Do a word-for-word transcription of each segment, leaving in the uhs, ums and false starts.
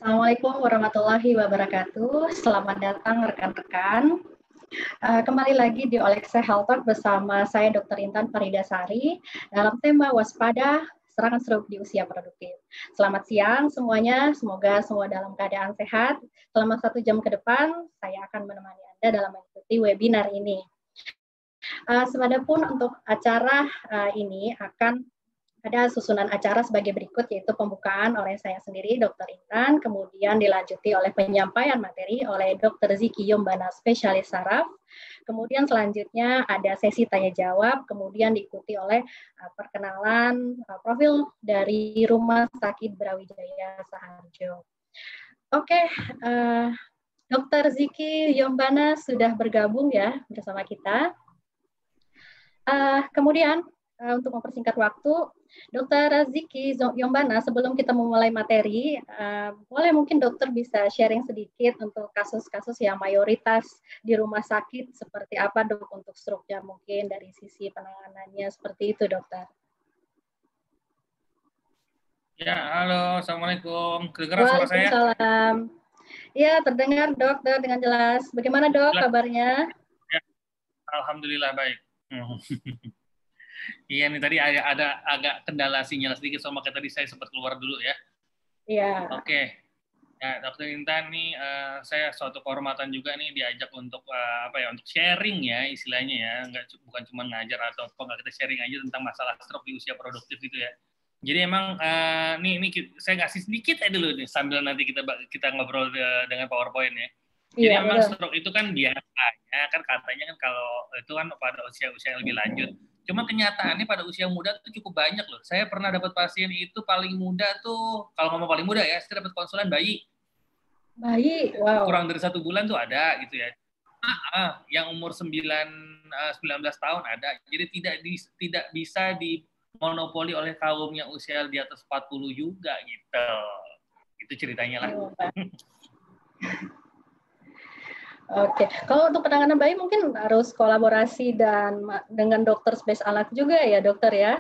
Assalamualaikum warahmatullahi wabarakatuh. Selamat datang rekan-rekan. Uh, kembali lagi di Olexa Health Talk bersama saya dokter Intan Faridasari dalam tema waspada serangan stroke di usia produktif. Selamat siang semuanya, semoga semua dalam keadaan sehat. Selama satu jam ke depan, saya akan menemani Anda dalam mengikuti webinar ini. Uh, Sepadapun untuk acara uh, ini akan ada susunan acara sebagai berikut, yaitu pembukaan oleh saya sendiri, dokter Intan, kemudian dilanjuti oleh penyampaian materi oleh dokter Ziki Yombana, spesialis saraf, kemudian selanjutnya ada sesi tanya-jawab, kemudian diikuti oleh uh, perkenalan uh, profil dari Rumah Sakit Brawijaya Saharjo. Oke, uh, dokter Ziki Yombana sudah bergabung ya bersama kita. Uh, kemudian, uh, untuk mempersingkat waktu, dokter Ziki Yombana, sebelum kita memulai materi, uh, boleh mungkin dokter bisa sharing sedikit untuk kasus-kasus yang mayoritas di rumah sakit, seperti apa dok untuk stroke-nya mungkin dari sisi penanganannya, seperti itu dokter. Ya, halo, Assalamualaikum. Kedengaran suara saya? Waalaikumsalam. Ya, terdengar dokter dengan jelas. Bagaimana dok jelas. Kabarnya? Ya, alhamdulillah baik. Iya nih tadi ada, ada agak kendala sinyal sedikit, sama kayak tadi saya sempat keluar dulu ya. Iya. Oke. Ya, dokter Intan nih, uh, saya suatu kehormatan juga nih diajak untuk uh, apa ya, untuk sharing ya istilahnya ya, nggak bukan cuma ngajar atau apa, nggak, kita sharing aja tentang masalah stroke di usia produktif itu ya. Jadi emang uh, nih nih saya ngasih sedikit aja dulu nih sambil nanti kita kita ngobrol de, dengan PowerPoint ya. Jadi iya, memang betul. stroke itu kan biasanya kan katanya kan kalau itu kan pada usia-usia yang lebih lanjut. Cuma kenyataannya pada usia muda tuh cukup banyak loh. Saya pernah dapat pasien itu paling muda tuh, kalau ngomong paling muda ya, saya dapat konsulan bayi. Bayi, wow. Kurang dari satu bulan tuh ada gitu ya. Ah, ah, yang umur sembilan, sembilan belas tahun ada. Jadi tidak di, tidak bisa dimonopoli oleh kaum yang usia di atas empat puluh juga gitu. Itu ceritanya lah. Oh, Oke, kalau untuk penanganan bayi mungkin harus kolaborasi dan dengan dokter spesialis anak juga ya dokter ya?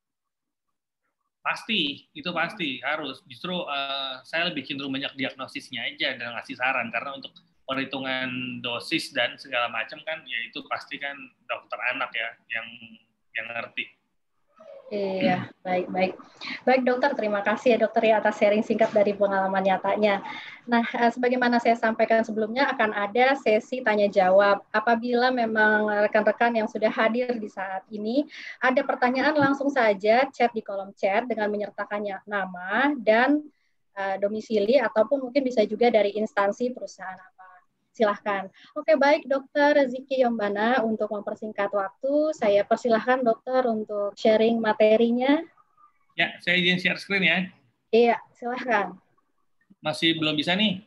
Pasti, itu pasti harus. Justru uh, saya lebih cenderung banyak diagnosisnya aja dan ngasih saran, karena untuk perhitungan dosis dan segala macam kan, ya itu pasti kan dokter anak ya yang yang ngerti. Iya, baik-baik. Baik dokter, terima kasih ya dokter ya atas sharing singkat dari pengalaman nyatanya. Nah, sebagaimana saya sampaikan sebelumnya akan ada sesi tanya-jawab. Apabila memang rekan-rekan yang sudah hadir di saat ini ada pertanyaan, langsung saja chat di kolom chat dengan menyertakannya nama dan uh, domisili, ataupun mungkin bisa juga dari instansi perusahaan apa. Silahkan. Oke, baik dokter Ziki Yombana, untuk mempersingkat waktu, saya persilahkan dokter untuk sharing materinya. Ya, saya izin share screen ya. Iya, silahkan. Masih belum bisa nih?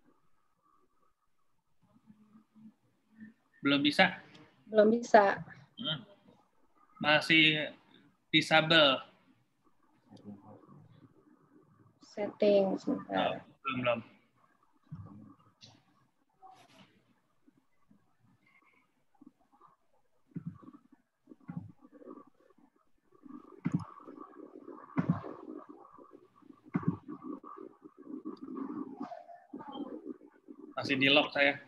Belum bisa? Belum bisa. Hmm. Masih disable. Setting, sebentar. Oh, belum, belum. Masih di lock saya.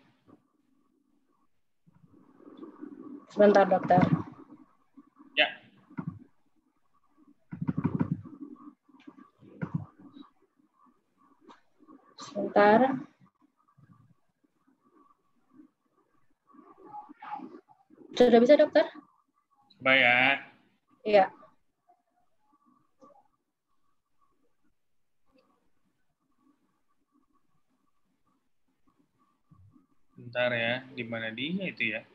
Sebentar, dokter. Ya. Sebentar. Sudah bisa, dokter? Coba ya. Iya. Bentar ya, di mana dia itu ya?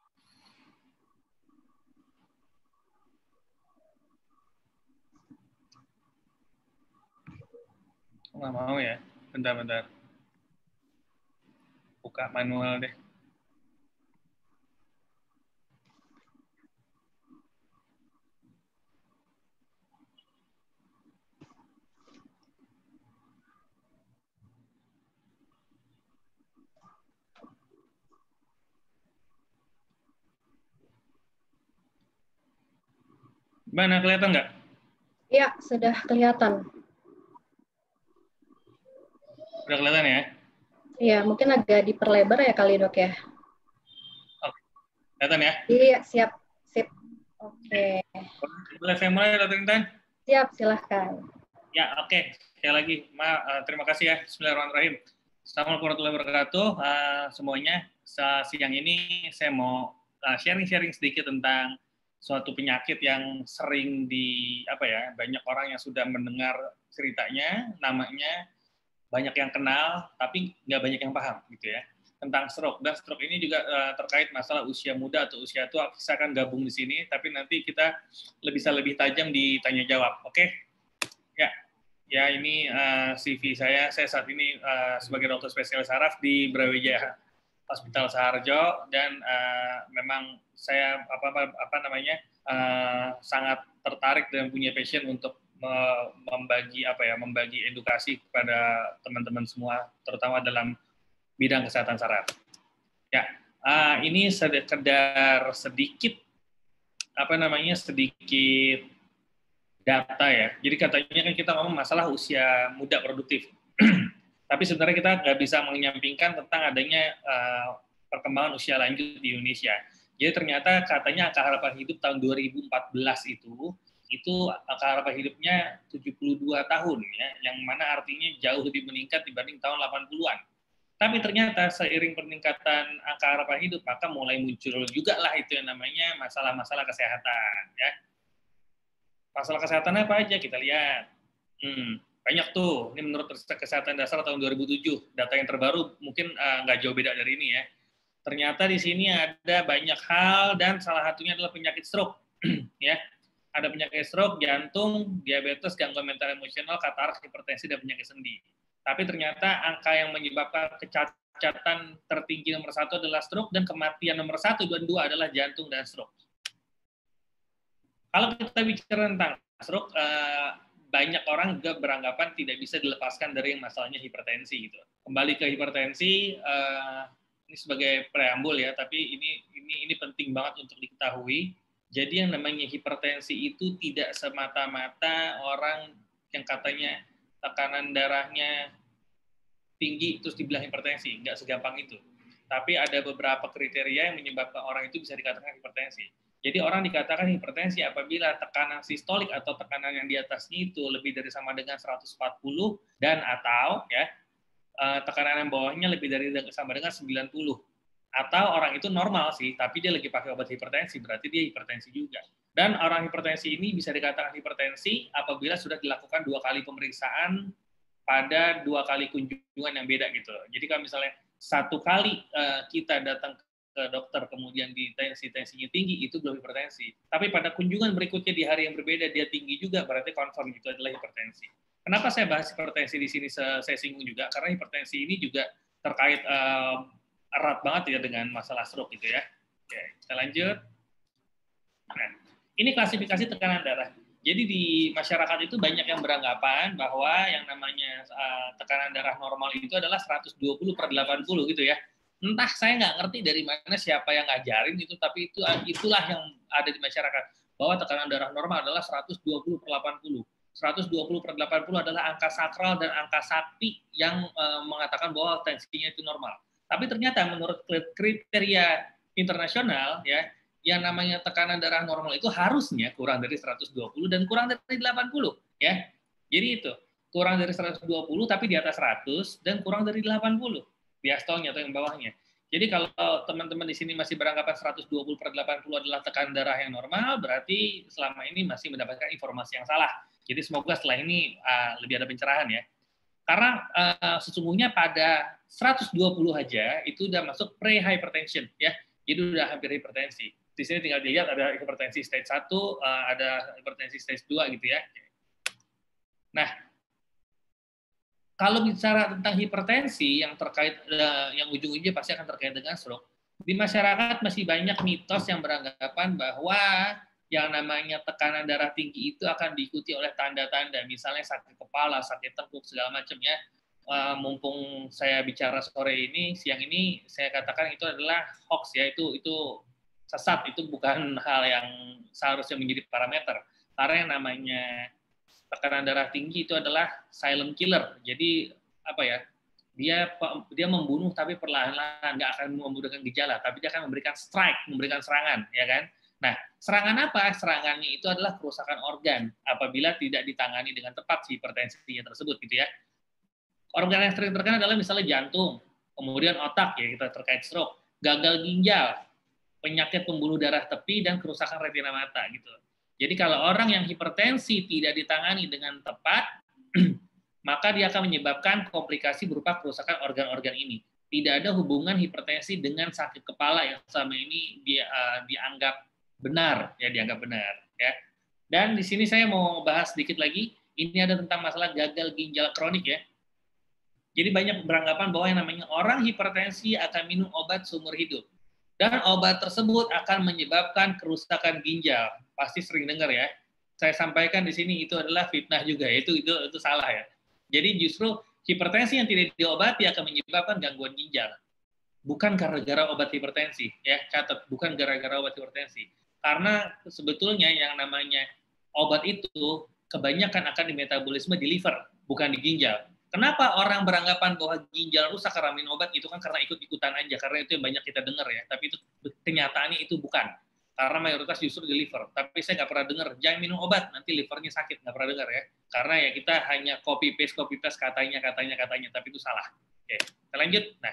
Nggak mau ya? Bentar-bentar. Buka manual deh. Mana, kelihatan nggak? Iya, sudah kelihatan. Udah kelihatan ya? Iya, mungkin agak diperlebar ya kali dok ya. Oke, kelihatan ya? Iya, siap. Sip. Oke. Boleh saya mulai, Dokter Intan? Siap, silahkan. Ya, oke. Okay. Sekali lagi, Ma, uh, terima kasih ya. Bismillahirrahmanirrahim. Assalamualaikum warahmatullahi wabarakatuh. Uh, semuanya, siang ini saya mau sharing-sharing uh, sedikit tentang suatu penyakit yang sering di apa ya, banyak orang yang sudah mendengar ceritanya, namanya banyak yang kenal, tapi nggak banyak yang paham, gitu ya, tentang stroke. Dan stroke ini juga uh, terkait masalah usia muda atau usia tua. Saya akan gabung di sini, tapi nanti kita bisa lebih tajam di tanya jawab. Oke? Okay? Ya. Ya, ini uh, C V saya. Saya saat ini uh, sebagai dokter spesialis saraf di Brawijaya Hospital Saharjo, dan uh, memang saya apa apa, apa namanya uh, sangat tertarik dan punya passion untuk uh, membagi apa ya membagi edukasi kepada teman-teman semua, terutama dalam bidang kesehatan saraf. Ya, uh, ini sekedar sedikit apa namanya sedikit data ya. Jadi katanya kan kita ngomong masalah usia muda produktif. Tapi sebenarnya kita nggak bisa menyampingkan tentang adanya uh, perkembangan usia lanjut di Indonesia. Jadi ternyata katanya angka harapan hidup tahun dua ribu empat belas itu, itu angka harapan hidupnya tujuh puluh dua tahun, ya, yang mana artinya jauh lebih meningkat dibanding tahun delapan puluhan. Tapi ternyata seiring peningkatan angka harapan hidup, maka mulai muncul juga lah itu yang namanya masalah-masalah kesehatan, ya. Masalah kesehatan apa aja kita lihat. Hmm, banyak tuh. Ini menurut Riset Kesehatan Dasar tahun dua ribu tujuh. Data yang terbaru mungkin uh, nggak jauh beda dari ini ya. Ternyata di sini ada banyak hal dan salah satunya adalah penyakit stroke. Ya, ada penyakit stroke, jantung, diabetes, gangguan mental emosional, katarak, hipertensi, dan penyakit sendi. Tapi ternyata angka yang menyebabkan kecacatan tertinggi nomor satu adalah stroke, dan kematian nomor satu dan dua adalah jantung dan stroke. Kalau kita bicara tentang stroke, eh, banyak orang juga beranggapan tidak bisa dilepaskan dari yang masalahnya hipertensi gitu. Kembali ke hipertensi, eh, ini sebagai preambul ya, tapi ini ini ini penting banget untuk diketahui. Jadi yang namanya hipertensi itu tidak semata-mata orang yang katanya tekanan darahnya tinggi terus dibilang hipertensi, nggak segampang itu. Tapi ada beberapa kriteria yang menyebabkan orang itu bisa dikatakan hipertensi. Jadi orang dikatakan hipertensi apabila tekanan sistolik atau tekanan yang di atasnya itu lebih dari sama dengan seratus empat puluh dan atau ya tekanan yang bawahnya lebih dari sama dengan sembilan puluh. Atau orang itu normal sih, tapi dia lagi pakai obat hipertensi, berarti dia hipertensi juga. Dan orang hipertensi ini bisa dikatakan hipertensi apabila sudah dilakukan dua kali pemeriksaan pada dua kali kunjungan yang beda gitu. Jadi kalau misalnya satu kali uh, kita datang ke dokter kemudian di tensi-tensinya tinggi, itu belum hipertensi. Tapi pada kunjungan berikutnya di hari yang berbeda dia tinggi juga, berarti confirm itu adalah hipertensi. Kenapa saya bahas hipertensi di sini saya singgung juga? Karena hipertensi ini juga terkait uh, erat banget ya dengan masalah stroke gitu ya. Oke, kita lanjut. Nah, ini klasifikasi tekanan darah. Jadi di masyarakat itu banyak yang beranggapan bahwa yang namanya uh, tekanan darah normal itu adalah seratus dua puluh per delapan puluh gitu ya. Entah saya nggak ngerti dari mana siapa yang ngajarin itu, tapi itu itulah yang ada di masyarakat, bahwa tekanan darah normal adalah seratus dua puluh per delapan puluh. seratus dua puluh per delapan puluh adalah angka sakral dan angka sakti yang uh, mengatakan bahwa tensinya itu normal. Tapi ternyata menurut kriteria internasional ya, yang namanya tekanan darah normal itu harusnya kurang dari seratus dua puluh dan kurang dari delapan puluh ya. Jadi itu, kurang dari seratus dua puluh tapi di atas seratus dan kurang dari delapan puluh diastolnya atau yang bawahnya. Jadi kalau teman-teman di sini masih beranggapan seratus dua puluh per delapan puluh adalah tekanan darah yang normal, berarti selama ini masih mendapatkan informasi yang salah. Jadi semoga setelah ini uh, lebih ada pencerahan ya. Karena uh, sesungguhnya pada seratus dua puluh aja itu udah masuk pre-hypertension ya. Jadi udah hampir hipertensi. Di sini tinggal dilihat ada hipertensi stage satu, uh, ada hipertensi stage dua gitu ya. Nah, kalau bicara tentang hipertensi yang terkait uh, yang ujung-ujungnya pasti akan terkait dengan stroke, di masyarakat masih banyak mitos yang beranggapan bahwa yang namanya tekanan darah tinggi itu akan diikuti oleh tanda-tanda, misalnya sakit kepala, sakit tengkuk, segala macamnya. Uh, mumpung saya bicara sore ini, siang ini saya katakan itu adalah hoax ya, itu itu sesat, itu bukan hal yang seharusnya menjadi parameter. Karena yang namanya tekanan darah tinggi itu adalah silent killer. Jadi apa ya? dia dia membunuh tapi perlahan-lahan, nggak akan memberikan gejala, tapi dia akan memberikan strike, memberikan serangan, ya kan? Nah, serangan apa? Serangannya itu adalah kerusakan organ apabila tidak ditangani dengan tepat si hipertensinya tersebut, gitu ya. Organ yang sering terkena adalah misalnya jantung, kemudian otak, ya kita terkait stroke, gagal ginjal, penyakit pembuluh darah tepi, dan kerusakan retina mata, gitu. Jadi kalau orang yang hipertensi tidak ditangani dengan tepat, maka dia akan menyebabkan komplikasi berupa kerusakan organ-organ ini. Tidak ada hubungan hipertensi dengan sakit kepala yang selama ini dia uh, dianggap benar, ya dianggap benar, ya. Dan di sini saya mau bahas sedikit lagi. Ini ada tentang masalah gagal ginjal kronik, ya. Jadi banyak beranggapan bahwa yang namanya orang hipertensi akan minum obat seumur hidup, dan obat tersebut akan menyebabkan kerusakan ginjal. Pasti sering dengar, ya. Saya sampaikan di sini itu adalah fitnah juga, itu itu itu salah, ya. Jadi justru hipertensi yang tidak diobati akan menyebabkan gangguan ginjal. Bukan gara-gara obat hipertensi, ya, catat, bukan gara-gara obat hipertensi. Karena sebetulnya yang namanya obat itu kebanyakan akan di metabolisme di liver, bukan di ginjal. Kenapa orang beranggapan bahwa ginjal rusak karena minum obat? Itu kan karena ikut-ikutan aja, karena itu yang banyak kita dengar, ya. Tapi itu kenyataannya itu bukan. Karena mayoritas justru di liver. Tapi saya nggak pernah dengar, jangan minum obat, nanti livernya sakit. Nggak pernah dengar, ya. Karena ya kita hanya copy-paste, copy-paste katanya, katanya, katanya. Tapi itu salah. Oke, kita lanjut. Nah,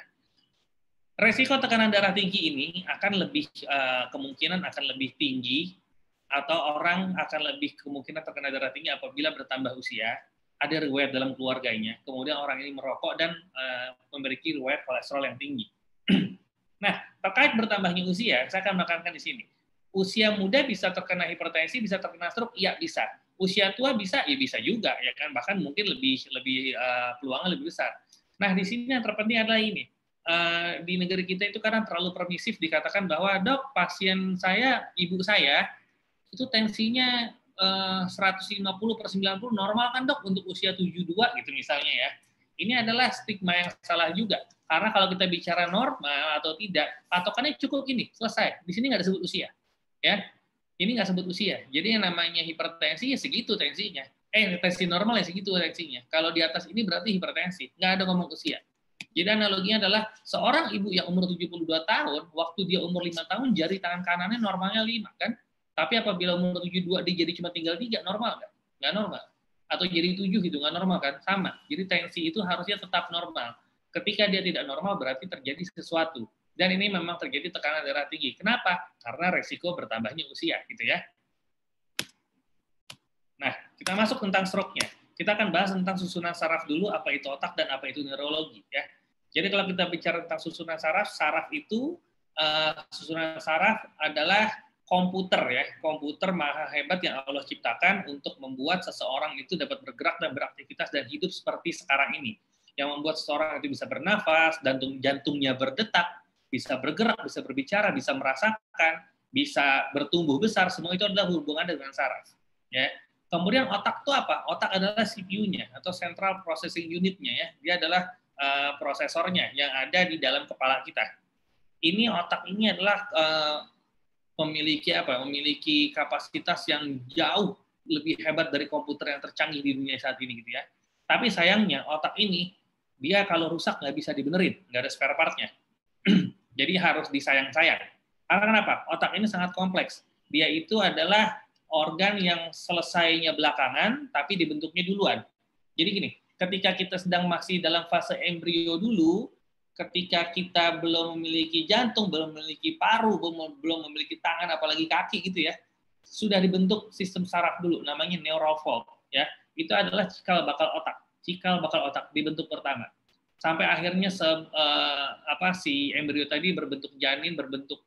resiko tekanan darah tinggi ini akan lebih, uh, kemungkinan akan lebih tinggi, atau orang akan lebih kemungkinan terkena darah tinggi apabila bertambah usia, ada riwayat dalam keluarganya, kemudian orang ini merokok, dan uh, memiliki riwayat kolesterol yang tinggi. Nah, terkait bertambahnya usia, saya akan menekankan di sini. Usia muda bisa terkena hipertensi, bisa terkena stroke, iya bisa. Usia tua bisa, ya bisa juga, ya kan. Bahkan mungkin lebih lebih uh, peluangnya lebih besar. Nah, di sini yang terpenting adalah ini. Uh, di negeri kita itu karena terlalu permisif dikatakan bahwa, dok, pasien saya, ibu saya, itu tensinya uh, seratus lima puluh per sembilan puluh normal kan, dok, untuk usia tujuh puluh dua gitu misalnya, ya. Ini adalah stigma yang salah juga. Karena kalau kita bicara normal atau tidak, patokannya cukup gini, selesai. Di sini nggak disebut usia. Ya, ini nggak sebut usia. Jadi yang namanya hipertensi ya segitu tensinya. Eh, tensi normal ya segitu tensinya. Kalau di atas ini berarti hipertensi. Nggak ada ngomong usia. Jadi analoginya adalah seorang ibu yang umur tujuh puluh dua tahun, waktu dia umur lima tahun, jari tangan kanannya normalnya lima, kan? Tapi apabila umur tujuh puluh dua, dia jadi cuma tinggal tiga, normal nggak? Nggak normal. Atau jadi tujuh gitu, nggak normal kan? Sama. Jadi tensi itu harusnya tetap normal. Ketika dia tidak normal, berarti terjadi sesuatu. Dan ini memang terjadi tekanan darah tinggi. Kenapa? Karena resiko bertambahnya usia, gitu ya. Nah, kita masuk tentang stroke-nya. Kita akan bahas tentang susunan saraf dulu, apa itu otak dan apa itu neurologi, ya. Jadi kalau kita bicara tentang susunan saraf, saraf itu uh, susunan saraf adalah komputer, ya. Komputer maha hebat yang Allah ciptakan untuk membuat seseorang itu dapat bergerak dan beraktivitas dan hidup seperti sekarang ini. Yang membuat seseorang itu bisa bernafas, jantung jantungnya berdetak, bisa bergerak, bisa berbicara, bisa merasakan, bisa bertumbuh besar, semua itu adalah hubungan dengan saraf. Ya. Kemudian otak itu apa? Otak adalah C P U-nya atau Central Processing Unit-nya, ya. Dia adalah uh, prosesornya yang ada di dalam kepala kita. Ini otak ini adalah uh, memiliki apa? Memiliki kapasitas yang jauh lebih hebat dari komputer yang tercanggih di dunia saat ini, gitu ya. Tapi sayangnya otak ini dia kalau rusak nggak bisa dibenerin, nggak ada spare part-nya. Jadi harus disayang-sayang. Karena kenapa? Otak ini sangat kompleks. Dia itu adalah organ yang selesainya belakangan, tapi dibentuknya duluan. Jadi gini, ketika kita sedang masih dalam fase embrio dulu, ketika kita belum memiliki jantung, belum memiliki paru, belum, belum memiliki tangan, apalagi kaki gitu ya, sudah dibentuk sistem saraf dulu, namanya neural vault. Ya. Itu adalah cikal bakal otak. Cikal bakal otak dibentuk pertama. Sampai akhirnya se, uh, apa si embrio tadi berbentuk janin, berbentuk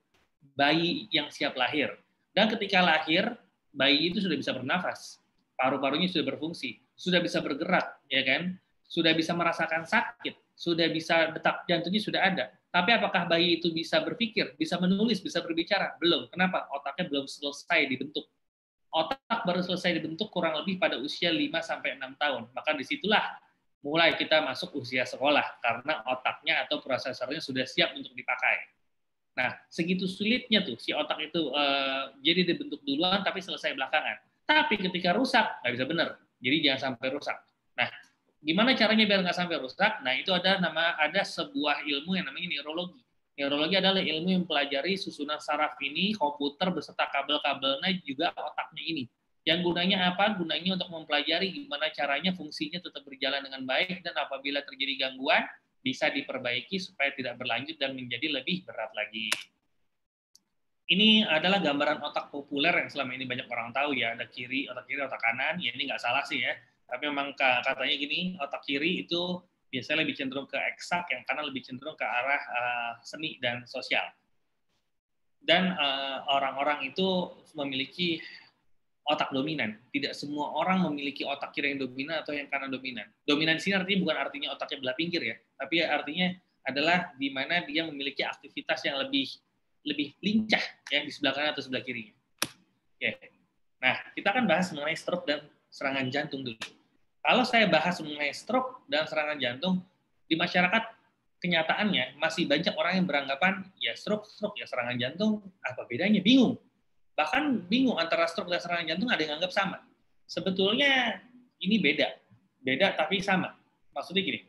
bayi yang siap lahir. Dan ketika lahir, bayi itu sudah bisa bernafas, paru-parunya sudah berfungsi, sudah bisa bergerak, ya kan? Sudah bisa merasakan sakit, sudah bisa detak jantungnya sudah ada. Tapi apakah bayi itu bisa berpikir, bisa menulis, bisa berbicara? Belum. Kenapa? Otaknya belum selesai dibentuk. Otak baru selesai dibentuk kurang lebih pada usia lima sampai enam tahun. Maka disitulah mulai kita masuk usia sekolah, karena otaknya atau prosesornya sudah siap untuk dipakai. Nah, segitu sulitnya tuh si otak itu uh, jadi dibentuk duluan tapi selesai belakangan. Tapi ketika rusak, nggak bisa benar. Jadi jangan sampai rusak. Nah, Gimana caranya biar nggak sampai rusak? Nah, itu ada nama ada sebuah ilmu yang namanya neurologi. Neurologi adalah ilmu yang mempelajari susunan saraf ini, komputer beserta kabel-kabelnya juga otaknya ini. Yang gunanya apa? Gunanya untuk mempelajari gimana caranya fungsinya tetap berjalan dengan baik dan apabila terjadi gangguan bisa diperbaiki supaya tidak berlanjut dan menjadi lebih berat lagi. Ini adalah gambaran otak populer yang selama ini banyak orang tahu ya, ada kiri, otak kiri, otak kanan. Ya ini nggak salah sih ya. Tapi memang katanya gini, otak kiri itu biasanya lebih cenderung ke eksak, yang kanan lebih cenderung ke arah uh, seni dan sosial. Dan orang-orang uh, itu memiliki otak dominan. Tidak semua orang memiliki otak kiri yang dominan atau yang kanan dominan. Dominan di sini artinya bukan artinya otaknya belah pinggir ya, tapi artinya adalah di mana dia memiliki aktivitas yang lebih lebih lincah ya di sebelah kanan atau sebelah kirinya. Oke. Nah, kita akan bahas mengenai stroke dan serangan jantung dulu. Kalau saya bahas mengenai stroke dan serangan jantung, di masyarakat kenyataannya masih banyak orang yang beranggapan ya stroke, stroke, ya serangan jantung, apa bedanya? Bingung. Bahkan bingung antara stroke dan serangan jantung ada yang anggap sama. Sebetulnya ini beda. Beda tapi sama. Maksudnya gini.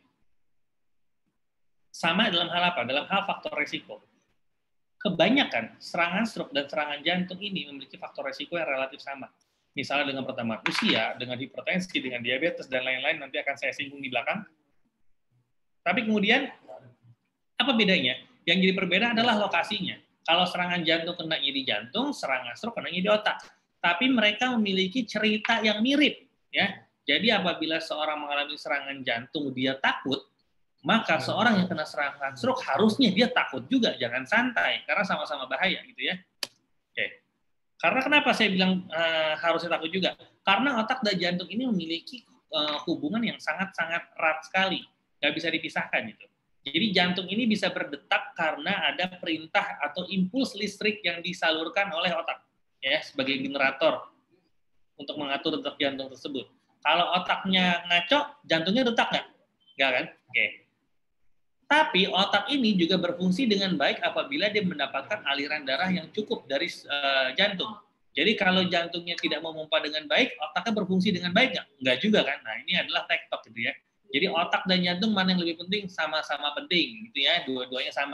Sama dalam hal apa? Dalam hal faktor risiko. Kebanyakan serangan stroke dan serangan jantung ini memiliki faktor risiko yang relatif sama. Misalnya dengan pertambahan usia, dengan hipertensi, dengan diabetes, dan lain-lain, nanti akan saya singgung di belakang. Tapi kemudian, apa bedanya? Yang jadi perbedaan adalah lokasinya. Kalau serangan jantung kenanya di jantung, serangan stroke kenanya di otak. Tapi mereka memiliki cerita yang mirip. Ya. Jadi apabila seorang mengalami serangan jantung, dia takut, maka seorang yang kena serangan stroke harusnya dia takut juga, jangan santai, karena sama-sama bahaya gitu ya. Oke. Karena kenapa saya bilang uh, harusnya takut juga? Karena otak dan jantung ini memiliki uh, hubungan yang sangat-sangat erat sekali, nggak bisa dipisahkan gitu. Jadi jantung ini bisa berdetak karena ada perintah atau impuls listrik yang disalurkan oleh otak, ya sebagai generator untuk mengatur detak jantung tersebut. Kalau otaknya ngaco, jantungnya detak nggak? Nggak kan? Oke. Tapi otak ini juga berfungsi dengan baik apabila dia mendapatkan aliran darah yang cukup dari uh, jantung. Jadi kalau jantungnya tidak memompa dengan baik, otaknya berfungsi dengan baik nggak? Nggak juga kan? Nah ini adalah tektok gitu ya. Jadi otak dan jantung mana yang lebih penting? Sama-sama penting gitu ya, dua-duanya sama.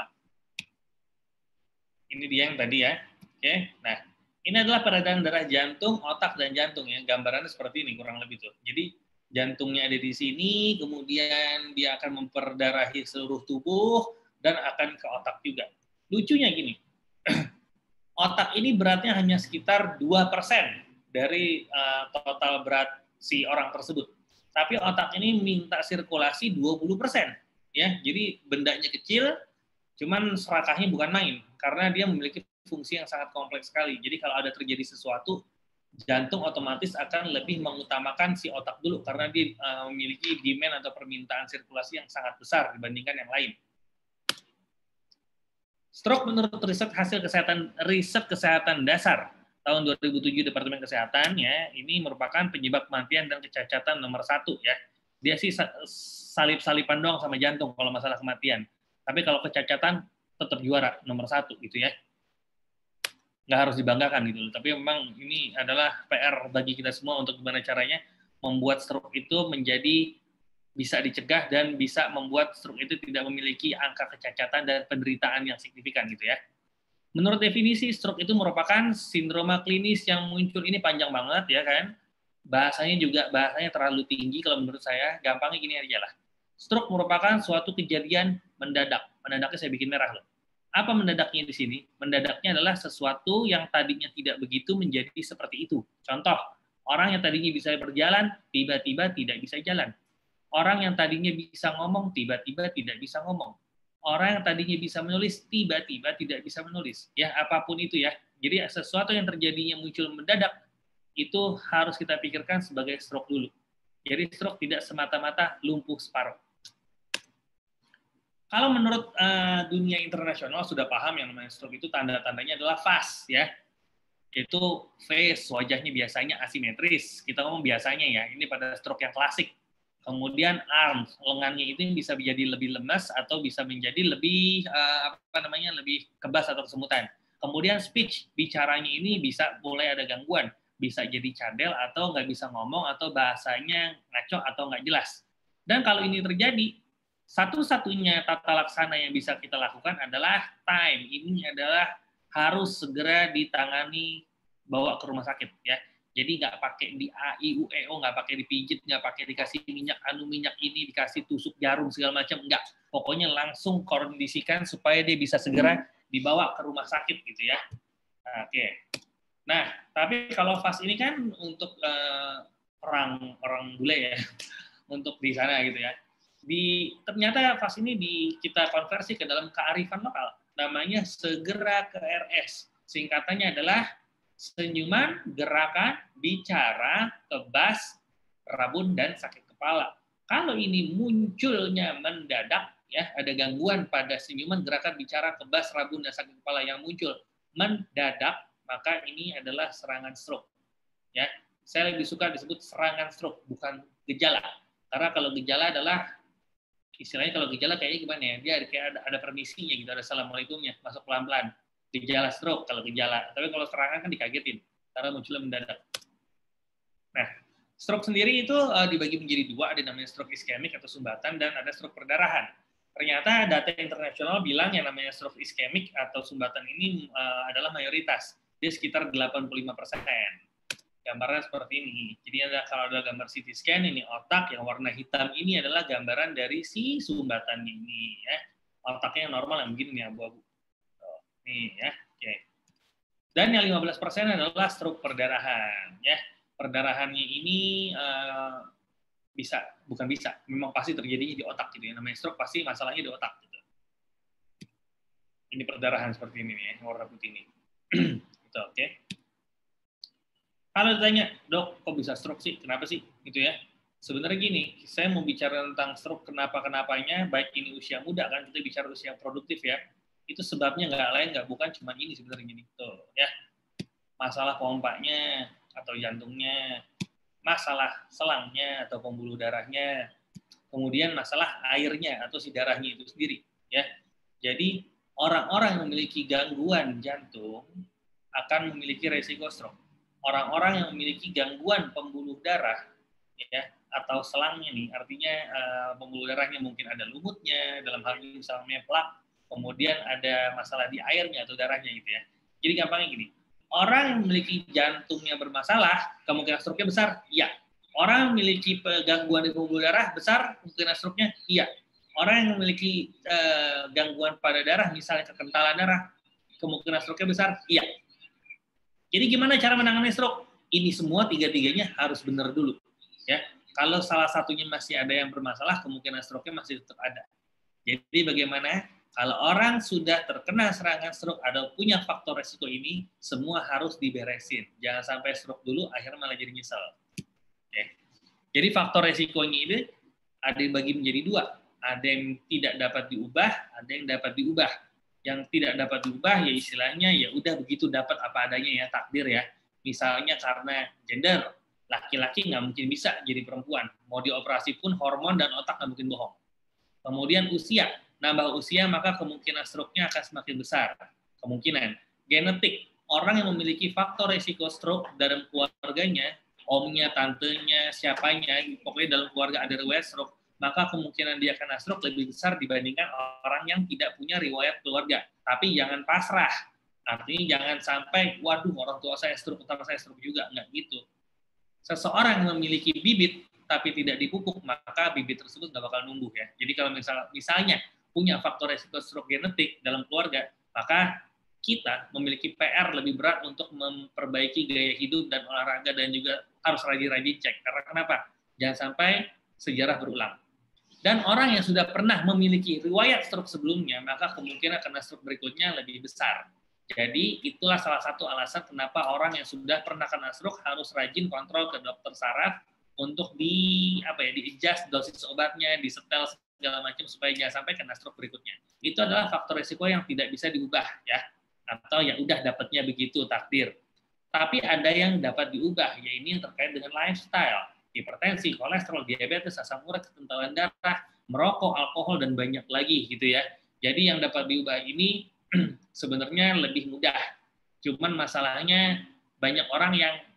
Ini dia yang tadi ya. Oke. Nah ini adalah peredaran darah jantung, otak dan jantung ya. Gambarannya seperti ini kurang lebih tuh. Jadi jantungnya ada di sini, kemudian dia akan memperdarahi seluruh tubuh, dan akan ke otak juga. Lucunya gini, otak ini beratnya hanya sekitar dua persen dari uh, total berat si orang tersebut. Tapi otak ini minta sirkulasi dua puluh persen. Ya, jadi bendanya kecil, cuman serakahnya bukan main, karena dia memiliki fungsi yang sangat kompleks sekali. Jadi kalau ada terjadi sesuatu, jantung otomatis akan lebih mengutamakan si otak dulu karena dia uh, memiliki demand atau permintaan sirkulasi yang sangat besar dibandingkan yang lain. Stroke menurut riset hasil kesehatan riset kesehatan dasar tahun dua ribu tujuh Departemen Kesehatan ya, ini merupakan penyebab kematian dan kecacatan nomor satu ya. Dia sih salip-salipan doang sama jantung kalau masalah kematian. Tapi kalau kecacatan tetap juara nomor satu gitu ya. Nggak harus dibanggakan gitu. Tapi memang ini adalah P R bagi kita semua untuk gimana caranya membuat stroke itu menjadi bisa dicegah dan bisa membuat stroke itu tidak memiliki angka kecacatan dan penderitaan yang signifikan gitu ya. Menurut definisi, stroke itu merupakan sindroma klinis yang muncul, ini panjang banget ya kan. Bahasanya juga bahasanya terlalu tinggi kalau menurut saya. Gampangnya gini aja lah. Stroke merupakan suatu kejadian mendadak. Mendadaknya saya bikin merah loh. Apa mendadaknya di sini? Mendadaknya adalah sesuatu yang tadinya tidak begitu menjadi seperti itu. Contoh, orang yang tadinya bisa berjalan, tiba-tiba tidak bisa jalan. Orang yang tadinya bisa ngomong, tiba-tiba tidak bisa ngomong. Orang yang tadinya bisa menulis, tiba-tiba tidak bisa menulis. Ya, apapun itu ya. Jadi sesuatu yang terjadinya muncul mendadak, itu harus kita pikirkan sebagai stroke dulu. Jadi stroke tidak semata-mata lumpuh separuh. Kalau menurut uh, dunia internasional sudah paham yang namanya stroke itu tanda-tandanya adalah F A S ya. Itu face, wajahnya biasanya asimetris. Kita ngomong biasanya ya, ini pada stroke yang klasik. Kemudian arms, lengannya itu bisa menjadi lebih lemas atau bisa menjadi lebih uh, apa namanya lebih kebas atau kesemutan. Kemudian speech, bicaranya ini bisa mulai ada gangguan, bisa jadi cadel atau nggak bisa ngomong atau bahasanya ngaco atau nggak jelas. Dan kalau ini terjadi, satu-satunya tata laksana yang bisa kita lakukan adalah time. Ini adalah harus segera ditangani, bawa ke rumah sakit ya. Jadi nggak pakai di A I U E O, nggak pakai dipijit, nggak pakai dikasih minyak anu minyak ini, dikasih tusuk jarum segala macam, nggak. Pokoknya langsung kondisikan supaya dia bisa segera dibawa ke rumah sakit gitu ya. Nah, oke. Nah, tapi kalau fast ini kan untuk uh, orang orang bule ya, untuk di sana gitu ya. Di ternyata fast ini di kita konversi ke dalam kearifan lokal. Namanya segera ke R S. Singkatannya adalah senyuman, gerakan, bicara, kebas, rabun, dan sakit kepala. Kalau ini munculnya mendadak, ya ada gangguan pada senyuman, gerakan, bicara, kebas, rabun, dan sakit kepala yang muncul mendadak, maka ini adalah serangan stroke. Ya, saya lebih suka disebut serangan stroke, bukan gejala. Karena kalau gejala adalah istilahnya kalau gejala kayaknya gimana ya? Dia ada, kayak ada, ada permisinya gitu, ada assalamualaikumnya, masuk pelan-pelan. Gejala stroke kalau gejala, tapi kalau serangan kan dikagetin karena munculnya mendadak. Nah, stroke sendiri itu uh, dibagi menjadi dua, ada namanya stroke iskemik atau sumbatan dan ada stroke perdarahan. Ternyata data internasional bilang yang namanya stroke iskemik atau sumbatan ini uh, adalah mayoritas, dia sekitar delapan puluh lima persen. Gambarnya seperti ini. Jadi ada kalau ada gambar C T scan ini otak yang warna hitam ini adalah gambaran dari si sumbatan ini ya. Otaknya yang normal yang begini nih abu-abu. Nih ya, oke. Dan yang lima belas persen adalah stroke perdarahan ya. Perdarahannya ini uh, bisa, bukan bisa, memang pasti terjadinya di otak gitu ya. Namanya stroke pasti masalahnya di otak gitu. Ini perdarahan seperti ini nih ya, warna putih ini. Gitu, oke. Okay. Kalau ditanya, dok, kok bisa stroke sih? Kenapa sih? Gitu ya. Sebenarnya gini, saya mau bicara tentang stroke kenapa-kenapanya, baik ini usia muda kan, kita bicara usia produktif ya. Itu sebabnya nggak lain, nggak bukan cuma ini sebenarnya gini. Tuh, ya. Masalah pompanya atau jantungnya, masalah selangnya atau pembuluh darahnya, kemudian masalah airnya atau si darahnya itu sendiri. Ya. Jadi, orang-orang yang memiliki gangguan jantung akan memiliki resiko stroke. Orang-orang yang memiliki gangguan pembuluh darah, ya, atau selangnya nih, artinya uh, pembuluh darahnya mungkin ada lumutnya, dalam hal ini misalnya plak, kemudian ada masalah di airnya atau darahnya gitu ya. Jadi gampangnya gini, orang yang memiliki jantungnya bermasalah, kemungkinan stroke-nya besar, iya. Orang yang memiliki gangguan di pembuluh darah besar, kemungkinan stroke-nya iya. Orang yang memiliki uh, gangguan pada darah, misalnya kekentalan darah, kemungkinan stroke-nya besar, iya. Jadi gimana cara menangani stroke? Ini semua tiga-tiganya harus benar dulu. Ya, kalau salah satunya masih ada yang bermasalah, kemungkinan stroke-nya masih tetap ada. Jadi bagaimana? Kalau orang sudah terkena serangan stroke atau punya faktor resiko ini, semua harus diberesin. Jangan sampai stroke dulu, akhirnya malah jadi nyesel. Oke. Jadi faktor resikonya ini ada yang bagi menjadi dua. Ada yang tidak dapat diubah, ada yang dapat diubah. Yang tidak dapat diubah ya istilahnya ya udah begitu, dapat apa adanya ya, takdir ya. Misalnya karena gender, laki-laki nggak mungkin bisa jadi perempuan. Mau dioperasi pun hormon dan otak nggak mungkin bohong. Kemudian usia, nambah usia maka kemungkinan stroke-nya akan semakin besar. Kemungkinan. Genetik, orang yang memiliki faktor risiko stroke dalam keluarganya, omnya, tantenya, siapanya, pokoknya dalam keluarga ada riwayat stroke, maka kemungkinan dia kena stroke lebih besar dibandingkan orang yang tidak punya riwayat keluarga. Tapi jangan pasrah. Artinya jangan sampai, waduh orang tua saya stroke, utama saya stroke juga. Enggak gitu. Seseorang yang memiliki bibit, tapi tidak dipupuk, maka bibit tersebut nggak bakal numbuh ya. Jadi kalau misal, misalnya punya faktor resiko stroke genetik dalam keluarga, maka kita memiliki P R lebih berat untuk memperbaiki gaya hidup dan olahraga dan juga harus rajin-rajin cek. Karena kenapa? Jangan sampai sejarah berulang. Dan orang yang sudah pernah memiliki riwayat stroke sebelumnya, maka kemungkinan kena stroke berikutnya lebih besar. Jadi itulah salah satu alasan kenapa orang yang sudah pernah kena stroke harus rajin kontrol ke dokter saraf untuk di apa ya, di-adjust dosis obatnya, disetel segala macam supaya jangan sampai kena stroke berikutnya. Itu adalah faktor risiko yang tidak bisa diubah ya. Atau ya udah dapatnya begitu takdir. Tapi ada yang dapat diubah, ya ini yang terkait dengan lifestyle. Hipertensi, kolesterol, diabetes, asam urat, kekentalan darah, merokok, alkohol, dan banyak lagi gitu ya. Jadi yang dapat diubah ini sebenarnya lebih mudah. Cuman masalahnya banyak orang yang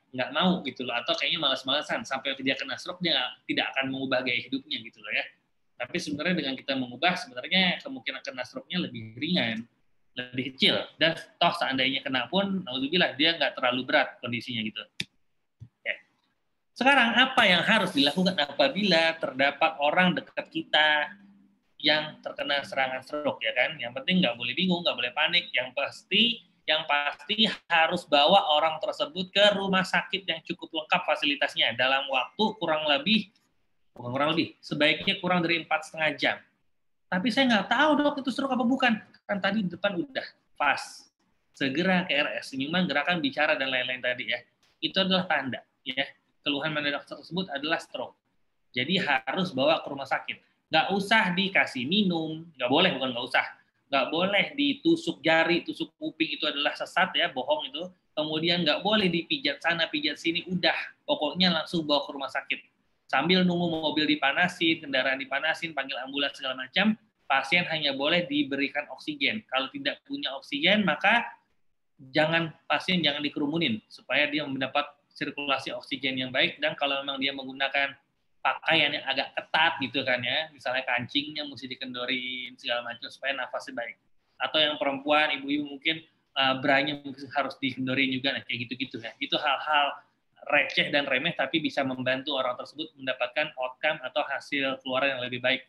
nggak mau gitu loh, atau kayaknya malas-malasan sampai dia kena stroke dia nggak, tidak akan mengubah gaya hidupnya gitu loh ya. Tapi sebenarnya dengan kita mengubah, sebenarnya kemungkinan kena stroke-nya lebih ringan, lebih kecil, dan toh seandainya kena pun, alhamdulillah dia nggak terlalu berat kondisinya gitu. Oke. Sekarang apa yang harus dilakukan apabila terdapat orang dekat kita yang terkena serangan stroke ya kan? Yang penting nggak boleh bingung, nggak boleh panik. Yang pasti, yang pasti harus bawa orang tersebut ke rumah sakit yang cukup lengkap fasilitasnya dalam waktu kurang lebih, bukan kurang lebih, sebaiknya kurang dari empat setengah jam. Tapi saya nggak tahu dok itu stroke apa bukan. Kan tadi di depan udah pas. Segera ke R S, senyuman, gerakan, bicara dan lain-lain tadi ya. Itu adalah tanda ya. Keluhan mendadak tersebut adalah stroke. Jadi harus bawa ke rumah sakit. Nggak usah dikasih minum, nggak boleh, bukan nggak usah. Nggak boleh ditusuk jari, tusuk kuping, itu adalah sesat ya, bohong itu. Kemudian nggak boleh dipijat sana, pijat sini, udah. Pokoknya langsung bawa ke rumah sakit. Sambil nunggu mobil dipanasin, kendaraan dipanasin, panggil ambulans segala macam, pasien hanya boleh diberikan oksigen. Kalau tidak punya oksigen, maka jangan pasien jangan dikerumunin supaya dia mendapat sirkulasi oksigen yang baik. Dan kalau memang dia menggunakan pakaian yang agak ketat gitu kan ya, misalnya kancingnya mesti dikendorin segala macam supaya nafasnya baik. Atau yang perempuan, ibu-ibu mungkin uh, branya mungkin harus dikendorin juga, nah, kayak gitu-gitu ya. Itu hal-hal receh dan remeh tapi bisa membantu orang tersebut mendapatkan outcome atau hasil keluaran yang lebih baik.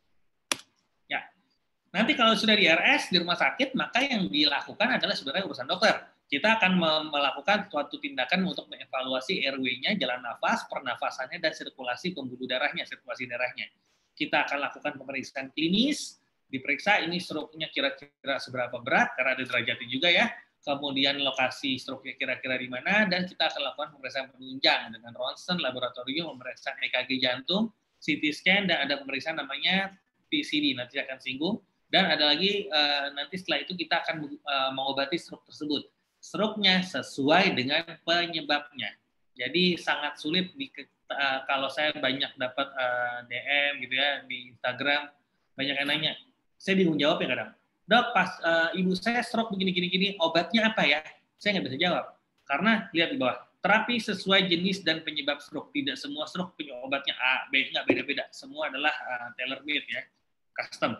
Ya. Nanti kalau sudah di R S di rumah sakit, maka yang dilakukan adalah sebenarnya urusan dokter. Kita akan melakukan suatu tindakan untuk mengevaluasi R W-nya, jalan nafas, pernafasannya, dan sirkulasi pembuluh darahnya, sirkulasi darahnya. Kita akan lakukan pemeriksaan klinis, diperiksa ini stroke-nya kira-kira seberapa berat, karena ada derajatnya juga ya. Kemudian lokasi stroke-nya kira-kira di mana, dan kita akan lakukan pemeriksaan penunjang dengan ronsen, laboratorium, pemeriksaan E K G jantung, C T scan, dan ada pemeriksaan namanya P C D, nanti akan singgung. Dan ada lagi, uh, nanti setelah itu kita akan uh, mengobati stroke tersebut. Stroke-nya sesuai dengan penyebabnya. Jadi sangat sulit di, uh, kalau saya banyak dapat uh, D M gitu ya di Instagram, banyak yang nanya, saya bingung jawab ya kadang. Dok, pas uh, ibu saya stroke begini-gini, obatnya apa ya? Saya nggak bisa jawab. Karena lihat di bawah, terapi sesuai jenis dan penyebab stroke. Tidak semua stroke punya obatnya A, B, nggak beda-beda. Semua adalah uh, tailor-made ya, custom.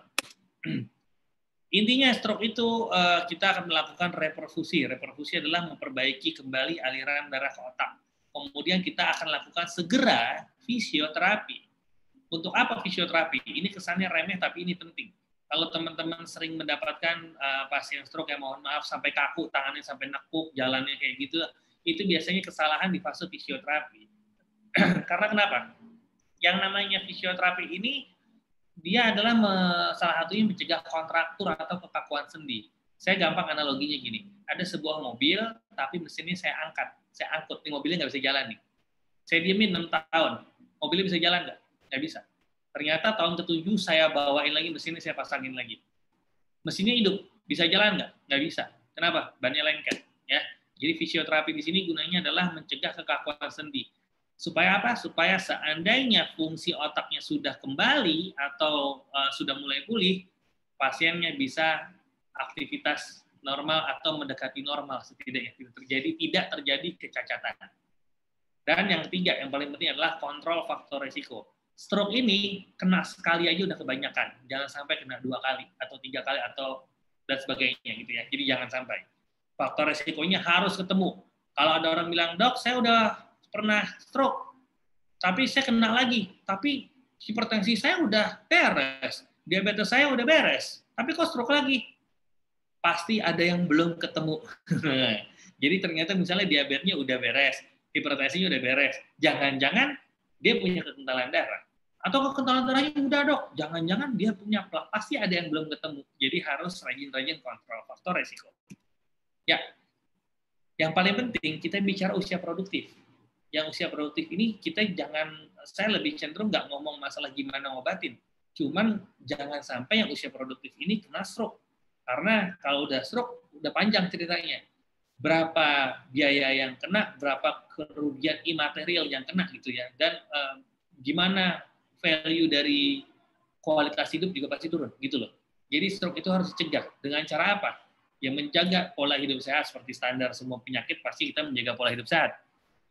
Intinya stroke itu uh, kita akan melakukan reperfusi. Reperfusi adalah memperbaiki kembali aliran darah ke otak. Kemudian kita akan lakukan segera fisioterapi. Untuk apa fisioterapi? Ini kesannya remeh tapi ini penting. Kalau teman-teman sering mendapatkan uh, pasien stroke yang mohon maaf sampai kaku, tangannya sampai nekuk, jalannya kayak gitu, itu biasanya kesalahan di fase fisioterapi. Karena kenapa? Yang namanya fisioterapi ini dia adalah me, salah satunya mencegah kontraktur atau kekakuan sendi. Saya gampang analoginya gini, ada sebuah mobil, tapi mesinnya saya angkat, saya angkut, nih mobilnya nggak bisa jalan nih. Saya diemin enam tahun, mobilnya bisa jalan nggak? Nggak bisa. Ternyata tahun ketujuh saya bawain lagi mesinnya, saya pasangin lagi. Mesinnya hidup, bisa jalan nggak? Nggak bisa. Kenapa? Bannya lengket. Ya. Jadi fisioterapi di sini gunanya adalah mencegah kekakuan sendi. Supaya apa? Supaya seandainya fungsi otaknya sudah kembali atau uh, sudah mulai pulih, pasiennya bisa aktivitas normal atau mendekati normal setidaknya tidak terjadi tidak terjadi kecacatan. Dan yang ketiga, yang paling penting adalah kontrol faktor risiko. Stroke ini kena sekali aja udah kebanyakan, jangan sampai kena dua kali atau tiga kali atau dan sebagainya gitu ya. Jadi jangan sampai. Faktor risikonya harus ketemu. Kalau ada orang bilang, dok, saya udah pernah stroke, tapi saya kena lagi, tapi hipertensi saya udah beres, diabetes saya udah beres, tapi kok stroke lagi? Pasti ada yang belum ketemu. Jadi ternyata misalnya diabetesnya udah beres, hipertensinya udah beres, jangan-jangan dia punya kekentalan darah. Atau kekentalan darahnya udah dok, jangan-jangan dia punya plak, pasti ada yang belum ketemu. Jadi harus rajin-rajin kontrol faktor resiko. Ya, yang paling penting kita bicara usia produktif. Yang usia produktif ini kita jangan, saya lebih cenderung nggak ngomong masalah gimana ngobatin, cuman jangan sampai yang usia produktif ini kena stroke, karena kalau udah stroke udah panjang ceritanya, berapa biaya yang kena, berapa kerugian imaterial yang kena gitu ya, dan eh, gimana value dari kualitas hidup juga pasti turun gitu loh. Jadi stroke itu harus dicegah dengan cara apa? Yang menjaga pola hidup sehat seperti standar semua penyakit, pasti kita menjaga pola hidup sehat.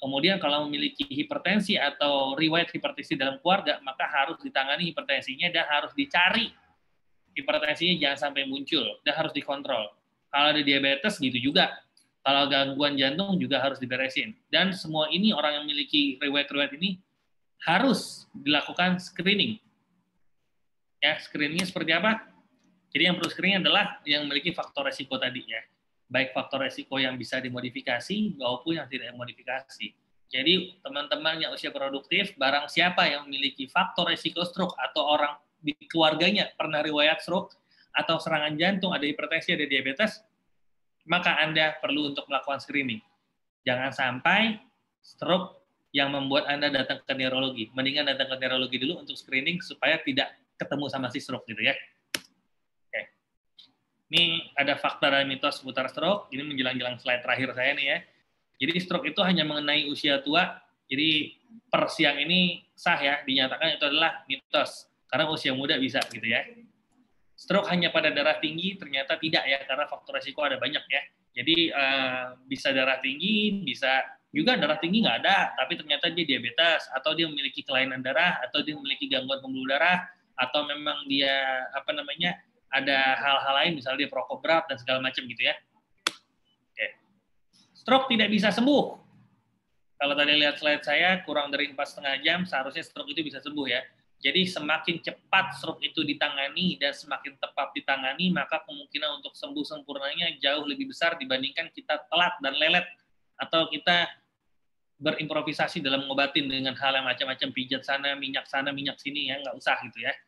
Kemudian kalau memiliki hipertensi atau riwayat hipertensi dalam keluarga, maka harus ditangani hipertensinya dan harus dicari hipertensinya jangan sampai muncul dan harus dikontrol. Kalau ada diabetes gitu juga. Kalau gangguan jantung juga harus diberesin. Dan semua ini orang yang memiliki riwayat-riwayat ini harus dilakukan screening. Ya, screeningnya seperti apa? Jadi yang perlu screening adalah yang memiliki faktor resiko tadi ya. Baik faktor resiko yang bisa dimodifikasi maupun yang tidak dimodifikasi. Jadi teman-teman yang usia produktif, barang siapa yang memiliki faktor resiko stroke atau orang di keluarganya pernah riwayat stroke atau serangan jantung, ada hipertensi, ada diabetes, maka Anda perlu untuk melakukan screening. Jangan sampai stroke yang membuat Anda datang ke neurologi. Mendingan datang ke neurologi dulu untuk screening supaya tidak ketemu sama si stroke gitu ya. Oke. Ini ada fakta dan mitos seputar stroke. Ini menjelang-jelang slide terakhir saya nih ya. Jadi stroke itu hanya mengenai usia tua. Jadi per siang ini sah ya, dinyatakan itu adalah mitos. Karena usia muda bisa gitu ya. Stroke hanya pada darah tinggi, ternyata tidak ya, karena faktor resiko ada banyak ya. Jadi uh, bisa darah tinggi, bisa juga darah tinggi nggak ada, tapi ternyata dia diabetes, atau dia memiliki kelainan darah, atau dia memiliki gangguan pembuluh darah, atau memang dia apa namanya ada hal-hal lain, misalnya dia perokok berat dan segala macam gitu ya. Oke. Stroke tidak bisa sembuh. Kalau tadi lihat slide saya, kurang dari empat setengah jam, seharusnya stroke itu bisa sembuh ya. Jadi semakin cepat stroke itu ditangani dan semakin tepat ditangani, maka kemungkinan untuk sembuh sempurnanya jauh lebih besar dibandingkan kita telat dan lelet atau kita berimprovisasi dalam ngobatin dengan hal yang macam-macam, pijat sana, minyak sana, minyak sini ya, nggak usah gitu ya.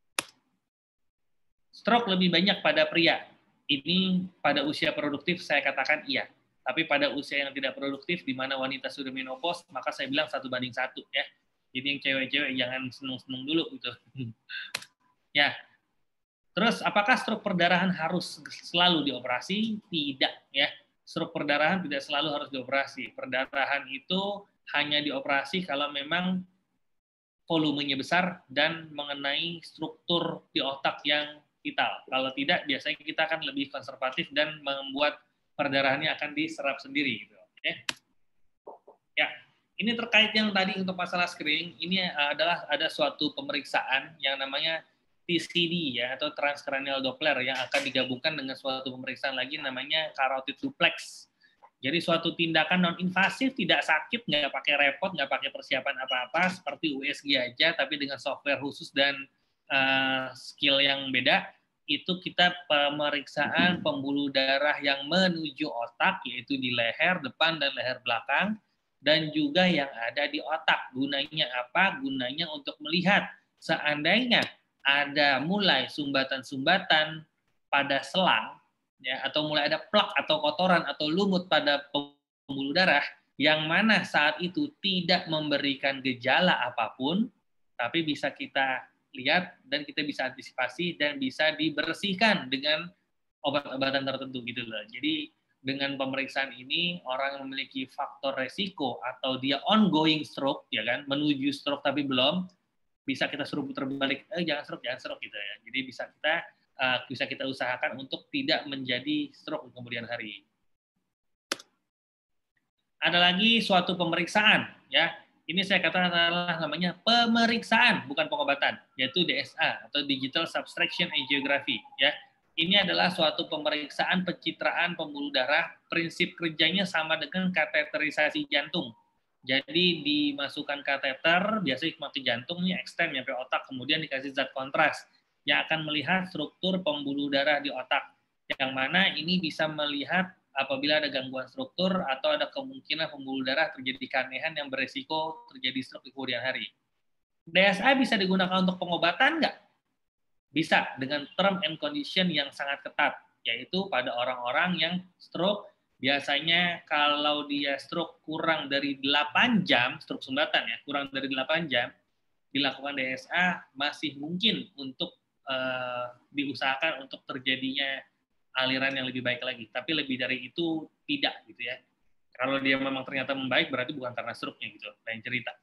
Stroke lebih banyak pada pria. Ini pada usia produktif saya katakan iya. Tapi pada usia yang tidak produktif, di mana wanita sudah menopause, maka saya bilang satu banding satu ya. Jadi yang cewek-cewek jangan seneng-seneng dulu gitu. Ya. Terus apakah stroke perdarahan harus selalu dioperasi? Tidak ya. Stroke perdarahan tidak selalu harus dioperasi. Perdarahan itu hanya dioperasi kalau memang volumenya besar dan mengenai struktur di otak yang vital. Kalau tidak, biasanya kita akan lebih konservatif dan membuat perdarahannya akan diserap sendiri gitu. Oke. Ya. Ini terkait yang tadi untuk masalah screening, ini adalah ada suatu pemeriksaan yang namanya T C D ya atau transcranial Doppler yang akan digabungkan dengan suatu pemeriksaan lagi namanya carotid duplex. Jadi suatu tindakan non invasif, tidak sakit, nggak pakai repot, nggak pakai persiapan apa-apa, seperti U S G aja, tapi dengan software khusus dan uh, skill yang beda. Itu kita pemeriksaan pembuluh darah yang menuju otak, yaitu di leher depan dan leher belakang. Dan juga yang ada di otak. Gunanya apa? Gunanya untuk melihat seandainya ada mulai sumbatan-sumbatan pada selang, ya, atau mulai ada plak atau kotoran atau lumut pada pembuluh darah, yang mana saat itu tidak memberikan gejala apapun, tapi bisa kita lihat dan kita bisa antisipasi dan bisa dibersihkan dengan obat-obatan tertentu gitu loh. Jadi dengan pemeriksaan ini orang yang memiliki faktor resiko atau dia ongoing stroke ya kan, menuju stroke tapi belum, bisa kita suruh putar balik, eh jangan stroke, jangan stroke gitu ya. Jadi bisa kita uh, bisa kita usahakan untuk tidak menjadi stroke di kemudian hari. Ada lagi suatu pemeriksaan ya. Ini saya katakan adalah namanya pemeriksaan bukan pengobatan, yaitu D S A atau Digital Subtraction Angiography ya. Ini adalah suatu pemeriksaan pencitraan pembuluh darah. Prinsip kerjanya sama dengan kateterisasi jantung. Jadi dimasukkan kateter, biasanya cuma ke jantung, ini extend sampai otak, kemudian dikasih zat kontras yang akan melihat struktur pembuluh darah di otak. Yang mana ini bisa melihat apabila ada gangguan struktur atau ada kemungkinan pembuluh darah terjadi keanehan yang beresiko terjadi stroke di kemudian hari. D S A bisa digunakan untuk pengobatan nggak? Bisa, dengan term and condition yang sangat ketat, yaitu pada orang-orang yang stroke, biasanya kalau dia stroke kurang dari delapan jam, stroke sumbatan ya, kurang dari delapan jam, dilakukan D S A masih mungkin untuk uh, diusahakan untuk terjadinya aliran yang lebih baik lagi. Tapi lebih dari itu tidak gitu ya. Kalau dia memang ternyata membaik, berarti bukan karena stroke-nya gitu, lain cerita.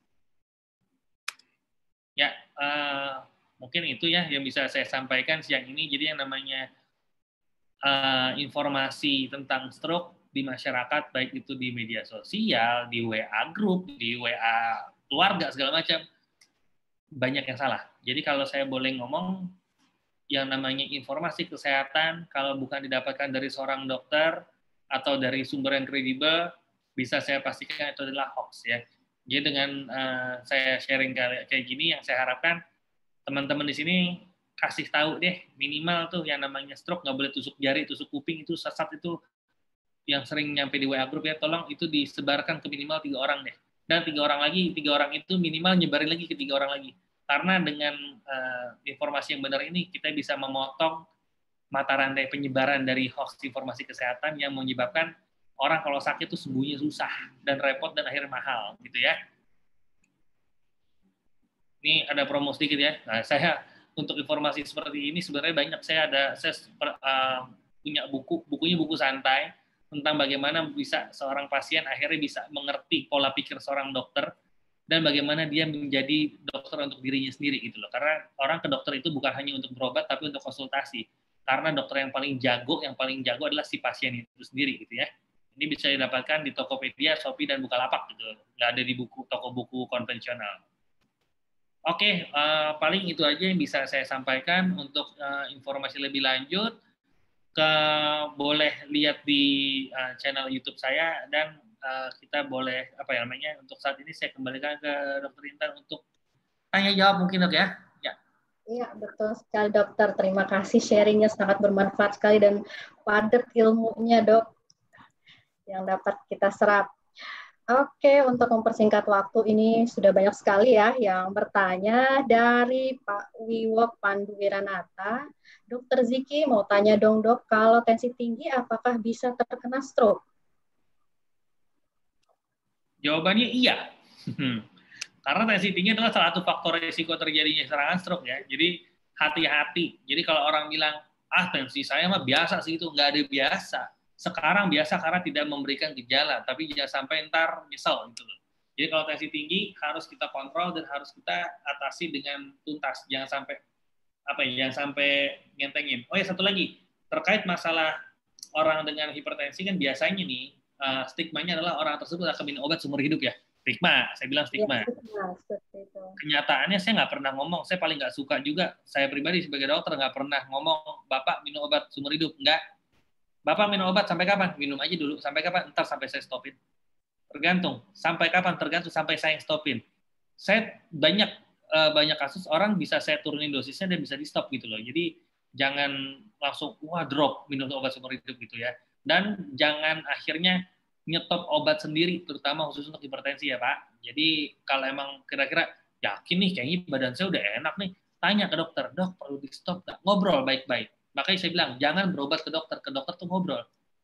Ya, uh, mungkin itu ya yang bisa saya sampaikan siang ini. Jadi yang namanya uh, informasi tentang stroke di masyarakat, baik itu di media sosial, di W A group, di W A keluarga, segala macam, banyak yang salah. Jadi kalau saya boleh ngomong, yang namanya informasi kesehatan, kalau bukan didapatkan dari seorang dokter atau dari sumber yang kredibel, bisa saya pastikan itu adalah hoax ya. Jadi dengan uh, saya sharing kayak gini, yang saya harapkan teman-teman di sini kasih tahu deh, minimal tuh yang namanya stroke nggak boleh tusuk jari, tusuk kuping, itu sesat itu yang sering nyampe di W A group ya, tolong itu disebarkan ke minimal tiga orang deh. Dan tiga orang lagi, tiga orang itu minimal nyebarin lagi ke tiga orang lagi. Karena dengan uh, informasi yang benar ini, kita bisa memotong mata rantai penyebaran dari hoax informasi kesehatan yang menyebabkan orang kalau sakit itu sembuhnya susah dan repot dan akhirnya mahal, gitu ya. Ini ada promo sedikit ya. Nah, saya untuk informasi seperti ini sebenarnya banyak. Saya ada, saya uh, punya buku, bukunya buku santai tentang bagaimana bisa seorang pasien akhirnya bisa mengerti pola pikir seorang dokter dan bagaimana dia menjadi dokter untuk dirinya sendiri gitu loh. Karena orang ke dokter itu bukan hanya untuk berobat tapi untuk konsultasi. Karena dokter yang paling jago, yang paling jago adalah si pasien itu sendiri gitu ya. Ini bisa didapatkan di Tokopedia, Shopee, dan Bukalapak gitu. Nggak ada di buku toko buku konvensional. Oke, uh, paling itu aja yang bisa saya sampaikan. Untuk uh, informasi lebih lanjut, ke boleh lihat di uh, channel YouTube saya, dan uh, kita boleh apa ya namanya, untuk saat ini saya kembalikan ke Dokter Intan untuk tanya jawab mungkin dok ya. Ya. Iya betul sekali dokter. Terima kasih sharingnya sangat bermanfaat sekali dan padat ilmunya dok yang dapat kita serap. Oke, untuk mempersingkat waktu ini sudah banyak sekali ya yang bertanya. Dari Pak Wiwok Panduwiranata, Dokter Ziki mau tanya dong dok, kalau tensi tinggi apakah bisa terkena stroke? Jawabannya iya. Karena tensi tinggi adalah salah satu faktor risiko terjadinya serangan stroke ya. Jadi hati-hati. Jadi kalau orang bilang, ah tensi saya mah biasa sih, itu nggak ada biasa. Sekarang biasa karena tidak memberikan gejala, tapi jangan sampai ntar nyesel gitu loh. Jadi kalau tensi tinggi harus kita kontrol dan harus kita atasi dengan tuntas. Jangan sampai apa ya, jangan sampai ngentengin. Oh ya satu lagi, terkait masalah orang dengan hipertensi kan biasanya nih uh, stigmanya adalah orang tersebut akan minum obat seumur hidup ya. Stigma, saya bilang stigma. Ya, kenyataannya saya nggak pernah ngomong, saya paling nggak suka juga. Saya pribadi sebagai dokter nggak pernah ngomong, Bapak minum obat seumur hidup. Nggak. Bapak minum obat sampai kapan? Minum aja dulu. Sampai kapan? Ntar sampai saya stopin. Tergantung. Sampai kapan? Tergantung sampai saya stopin. Saya banyak uh, banyak kasus orang bisa saya turunin dosisnya dan bisa di stop gitu loh. Jadi jangan langsung wah drop minum obat seumur hidup gitu ya. Dan jangan akhirnya nyetop obat sendiri, terutama khusus untuk hipertensi ya Pak. Jadi kalau emang kira-kira yakin nih kayaknya badan saya udah enak nih, tanya ke dokter, dok perlu di stop nggak? Ngobrol baik-baik. Makanya saya bilang jangan berobat ke dokter, ke dokter tuh ngobrol.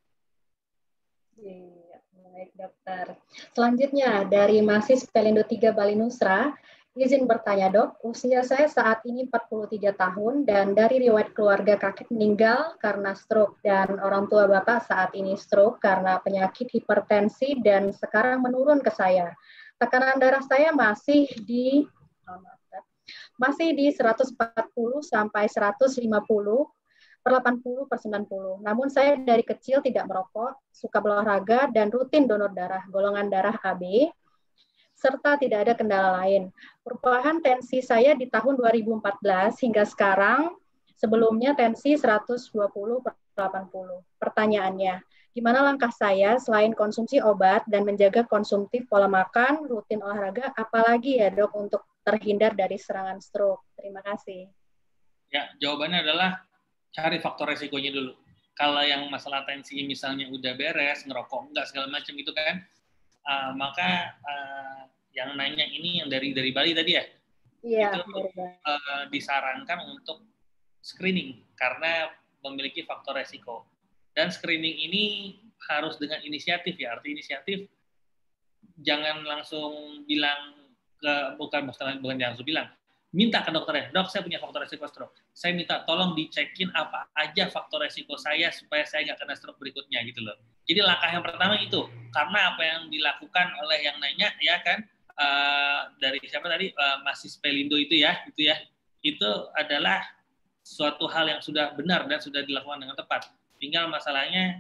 Iya, baik dokter. Selanjutnya dari mahasiswa Pelindo tiga Bali Nusra, izin bertanya dok, usia saya saat ini empat puluh tiga tahun dan dari riwayat keluarga kakek meninggal karena stroke dan orang tua bapak saat ini stroke karena penyakit hipertensi dan sekarang menurun ke saya. Tekanan darah saya masih di masih di seratus empat puluh sampai seratus lima puluh per delapan puluh per sembilan puluh. Namun saya dari kecil tidak merokok, suka berolahraga dan rutin donor darah, golongan darah A B, serta tidak ada kendala lain. Perubahan tensi saya di tahun dua ribu empat belas hingga sekarang, sebelumnya tensi seratus dua puluh per delapan puluh. Pertanyaannya, gimana langkah saya selain konsumsi obat dan menjaga konsumtif pola makan, rutin olahraga, apalagi ya dok untuk terhindar dari serangan stroke? Terima kasih. Ya, jawabannya adalah cari faktor resikonya dulu. Kalau yang masalah tensi misalnya udah beres, ngerokok enggak segala macam gitu kan, uh, maka uh, yang nanya ini yang dari dari Bali tadi ya, iya, itu uh, disarankan untuk screening karena memiliki faktor resiko. Dan screening ini harus dengan inisiatif ya, arti inisiatif jangan langsung bilang ke bukan bukan bukan yang langsung bilang. Minta ke dokternya, dok saya punya faktor resiko stroke. Saya minta tolong dicekin apa aja faktor resiko saya supaya saya nggak kena stroke berikutnya gitu loh. Jadi langkah yang pertama itu, karena apa yang dilakukan oleh yang nanya ya kan, uh, dari siapa tadi, uh, mahasiswa Pelindo itu ya, itu ya, itu adalah suatu hal yang sudah benar dan sudah dilakukan dengan tepat. Tinggal masalahnya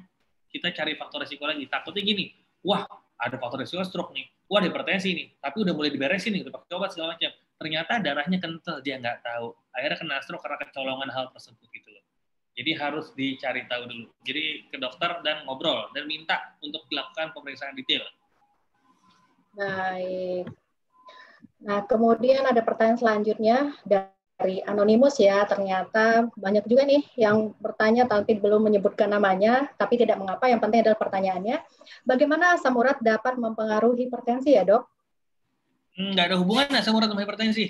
kita cari faktor resiko lagi. Takutnya gini, wah ada faktor resiko stroke nih, wah ada hipertensi nih, tapi udah mulai diberesin nih, udah pakai obat segala macam. Ternyata darahnya kental, dia nggak tahu. Akhirnya kena stroke karena kecolongan hal tersebut gitu loh. Jadi harus dicari tahu dulu. Jadi ke dokter dan ngobrol dan minta untuk dilakukan pemeriksaan detail. Baik. Nah, kemudian ada pertanyaan selanjutnya dari Anonimus ya. Ternyata banyak juga nih yang bertanya tapi belum menyebutkan namanya, tapi tidak mengapa, yang penting adalah pertanyaannya. Bagaimana asam urat dapat mempengaruhi hipertensi ya, Dok? Nggak ada hubungannya asam urat sama hipertensi.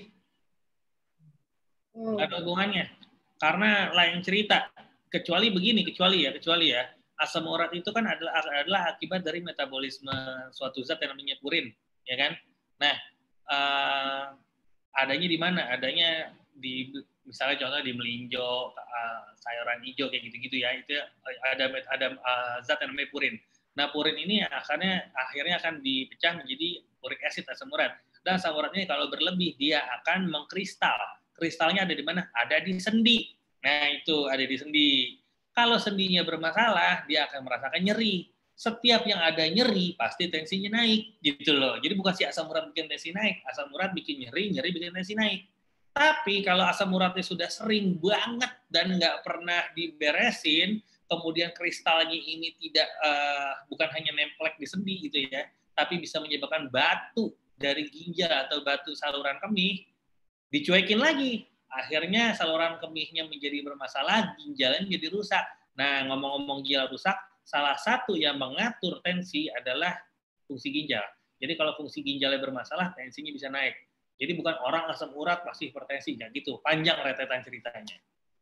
Hmm. Nggak ada hubungannya. Karena lain cerita. Kecuali begini, kecuali ya, kecuali ya. Asam urat itu kan adalah, adalah akibat dari metabolisme suatu zat yang namanya purin, ya kan? Nah, uh, adanya di mana? Adanya di misalnya contoh di melinjo, uh, sayuran hijau kayak gitu-gitu ya. Itu ada ada uh, zat yang namanya purin. Nah, purin ini akhirnya akhirnya akan dipecah menjadi uric acid, asam urat. Dan asam urat ini kalau berlebih dia akan mengkristal. Kristalnya ada di mana? Ada di sendi. Nah, itu ada di sendi. Kalau sendinya bermasalah, dia akan merasakan nyeri. Setiap yang ada nyeri, pasti tensinya naik. Gitu loh. Jadi bukan si asam urat bikin tensi naik. Asam urat bikin nyeri, nyeri bikin tensi naik. Tapi kalau asam uratnya sudah sering banget dan nggak pernah diberesin, kemudian kristalnya ini tidak uh, bukan hanya nemplek di sendi gitu ya, tapi bisa menyebabkan batu dari ginjal atau batu saluran kemih, dicuekin lagi. Akhirnya saluran kemihnya menjadi bermasalah, ginjalnya menjadi rusak. Nah, ngomong-ngomong ginjal rusak, salah satu yang mengatur tensi adalah fungsi ginjal. Jadi kalau fungsi ginjalnya bermasalah, tensinya bisa naik. Jadi bukan orang asam urat pasti hipertensi, nah gitu. Panjang rentetan ceritanya.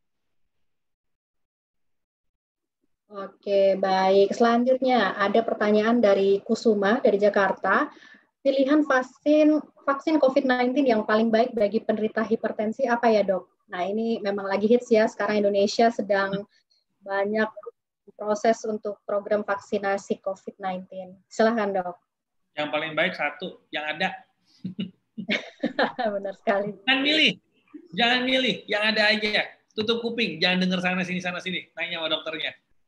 Oke, baik. Selanjutnya ada pertanyaan dari Kusuma dari Jakarta. Pilihan vaksin vaksin covid sembilan belas yang paling baik bagi penderita hipertensi apa ya, Dok? Nah, ini memang lagi hits ya. Sekarang Indonesia sedang banyak proses untuk program vaksinasi covid sembilan belas. Silahkan, Dok. Yang paling baik satu, yang ada. Benar sekali. Jangan milih. Jangan milih. Yang ada aja. Tutup kuping. Jangan dengar sana-sini, sana-sini. Nanya sama dokternya.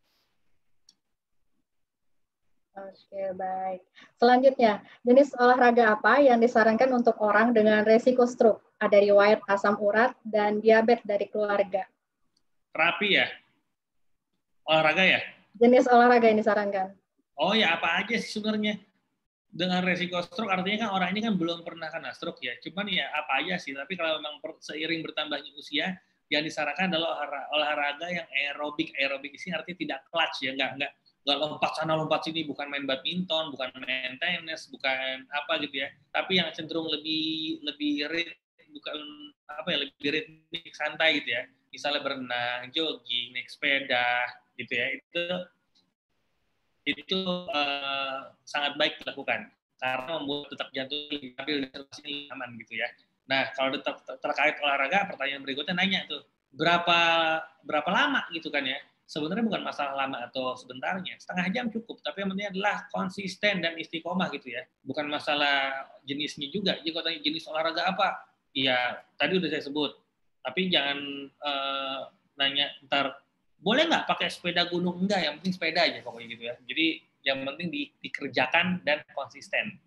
Oke, baik. Selanjutnya, jenis olahraga apa yang disarankan untuk orang dengan resiko stroke? Ada riwayat asam urat dan diabetes dari keluarga. Terapi ya? Olahraga ya? Jenis olahraga yang disarankan. Oh ya, apa aja sih sebenarnya? Dengan resiko stroke, artinya kan orang ini kan belum pernah kena stroke ya. Cuman ya apa aja sih. Tapi kalau memang seiring bertambahnya usia, yang disarankan adalah olahraga yang aerobik. Aerobik ini artinya tidak clutch ya, nggak nggak nggak lompat sana lompat sini, bukan main badminton, bukan main tenis, bukan apa gitu ya, tapi yang cenderung lebih lebih rit, bukan apa ya, lebih ritmik, santai gitu ya, misalnya berenang, jogging, naik sepeda gitu ya, itu itu uh, sangat baik dilakukan karena membuat detak jantung lebih stabil dan lebih aman gitu ya. Nah, kalau ter terkait olahraga, pertanyaan berikutnya nanya tuh berapa berapa lama gitu kan ya. Sebenarnya bukan masalah lama atau sebentarnya, setengah jam cukup, tapi yang penting adalah konsisten dan istiqomah gitu ya. Bukan masalah jenisnya juga. Jadi kalau tanya jenis olahraga apa, ya tadi udah saya sebut. Tapi jangan uh, nanya ntar, boleh nggak pakai sepeda gunung? Enggak, yang penting sepeda aja pokoknya gitu ya. Jadi yang penting di, dikerjakan dan konsisten.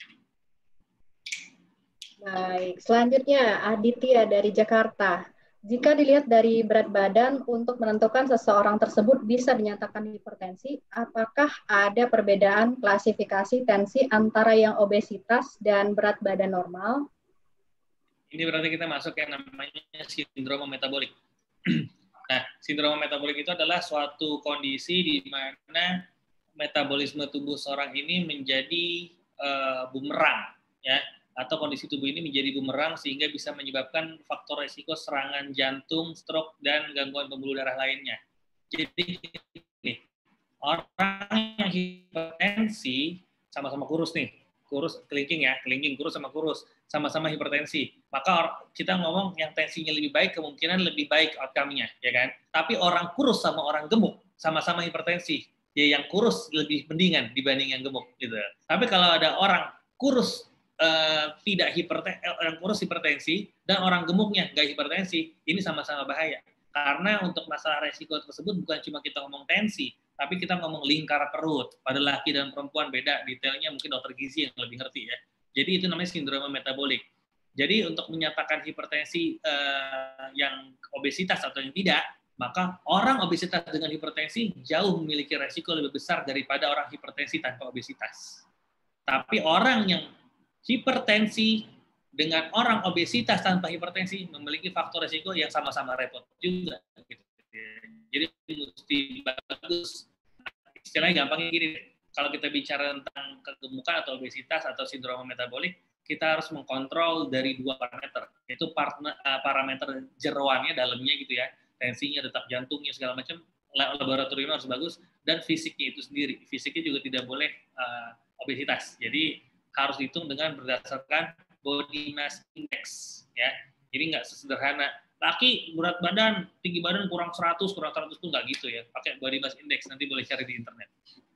Baik, selanjutnya Aditya dari Jakarta. Jika dilihat dari berat badan untuk menentukan seseorang tersebut bisa dinyatakan hipertensi, apakah ada perbedaan klasifikasi tensi antara yang obesitas dan berat badan normal? Ini berarti kita masuk yang namanya sindrom metabolik. Nah, sindrom metabolik itu adalah suatu kondisi di mana metabolisme tubuh seorang ini menjadi uh, bumerang, ya, atau kondisi tubuh ini menjadi bumerang sehingga bisa menyebabkan faktor resiko serangan jantung, stroke, dan gangguan pembuluh darah lainnya. Jadi, nih, orang yang hipertensi sama-sama kurus nih, kurus kelingking ya, kelingking kurus sama kurus, sama-sama hipertensi. Maka kita ngomong yang tensinya lebih baik, kemungkinan lebih baik outcome-nya, ya kan? Tapi orang kurus sama orang gemuk sama-sama hipertensi, ya yang kurus lebih mendingan dibanding yang gemuk gitu. Tapi kalau ada orang kurus Uh, tidak hipertensi, orang kurus hipertensi dan orang gemuknya nggak hipertensi, ini sama-sama bahaya. Karena untuk masalah resiko tersebut bukan cuma kita ngomong tensi, Tapi kita ngomong lingkar perut, pada laki dan perempuan beda, detailnya mungkin dokter gizi yang lebih ngerti ya. Jadi itu namanya sindroma metabolik. Jadi untuk menyatakan hipertensi eh, yang obesitas atau yang tidak, maka orang obesitas dengan hipertensi jauh memiliki resiko lebih besar daripada orang hipertensi tanpa obesitas. Tapi orang yang hipertensi dengan orang obesitas tanpa hipertensi memiliki faktor resiko yang sama-sama repot juga. Jadi mesti bagus. Istilahnya gampangnya gini, kalau kita bicara tentang kegemukan atau obesitas atau sindroma metabolik, kita harus mengkontrol dari dua parameter, yaitu parameter jeroannya, dalamnya gitu ya, tensinya, detak jantungnya, segala macam, laboratorium harus bagus, dan fisiknya itu sendiri. Fisiknya juga tidak boleh uh, obesitas. Jadi harus dihitung dengan berdasarkan body mass index. Ya. Jadi nggak sesederhana, laki berat badan, tinggi badan kurang seratus, kurang seratus itu nggak gitu ya. Pakai body mass index, nanti boleh cari di internet.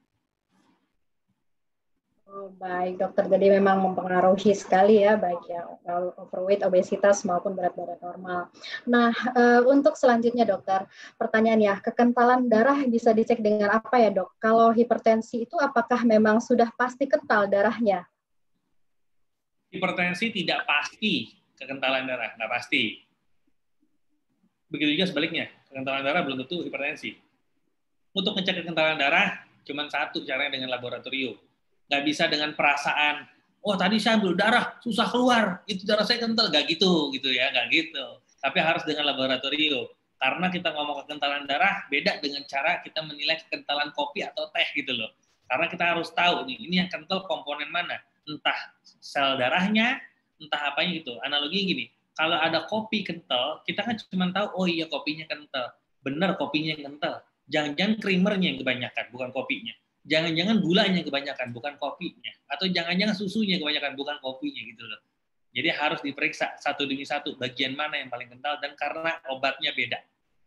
Oh, baik dokter, jadi memang mempengaruhi sekali ya, baik yang overweight, obesitas maupun berat badan normal. Nah, e, untuk selanjutnya dokter, pertanyaan ya, kekentalan darah bisa dicek dengan apa ya dok? Kalau hipertensi itu apakah memang sudah pasti kental darahnya? Hipertensi tidak pasti kekentalan darah, nggak pasti. Begitu juga sebaliknya, kekentalan darah belum tentu hipertensi. Untuk ngecek kekentalan darah, cuma satu caranya dengan laboratorium. Nggak bisa dengan perasaan, oh tadi saya ambil darah, susah keluar, itu darah saya kental, nggak gitu, gitu ya, nggak gitu. Tapi harus dengan laboratorium. Karena kita ngomong kekentalan darah, beda dengan cara kita menilai kekentalan kopi atau teh gitu loh. Karena kita harus tahu nih, ini yang kental komponen mana, entah sel darahnya, entah apanya gitu. Analoginya gini, kalau ada kopi kental, kita kan cuma tahu, oh iya kopinya kental, benar kopinya yang kental. Jangan-jangan creamernya yang kebanyakan, bukan kopinya. Jangan-jangan gulanya kebanyakan, bukan kopinya. Atau jangan-jangan susunya kebanyakan, bukan kopinya gitu loh. Jadi harus diperiksa satu demi satu, bagian mana yang paling kental, dan karena obatnya beda.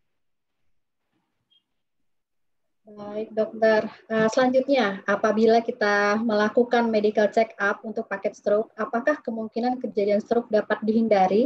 Baik dokter, uh, selanjutnya apabila kita melakukan medical check up untuk paket stroke, apakah kemungkinan kejadian stroke dapat dihindari?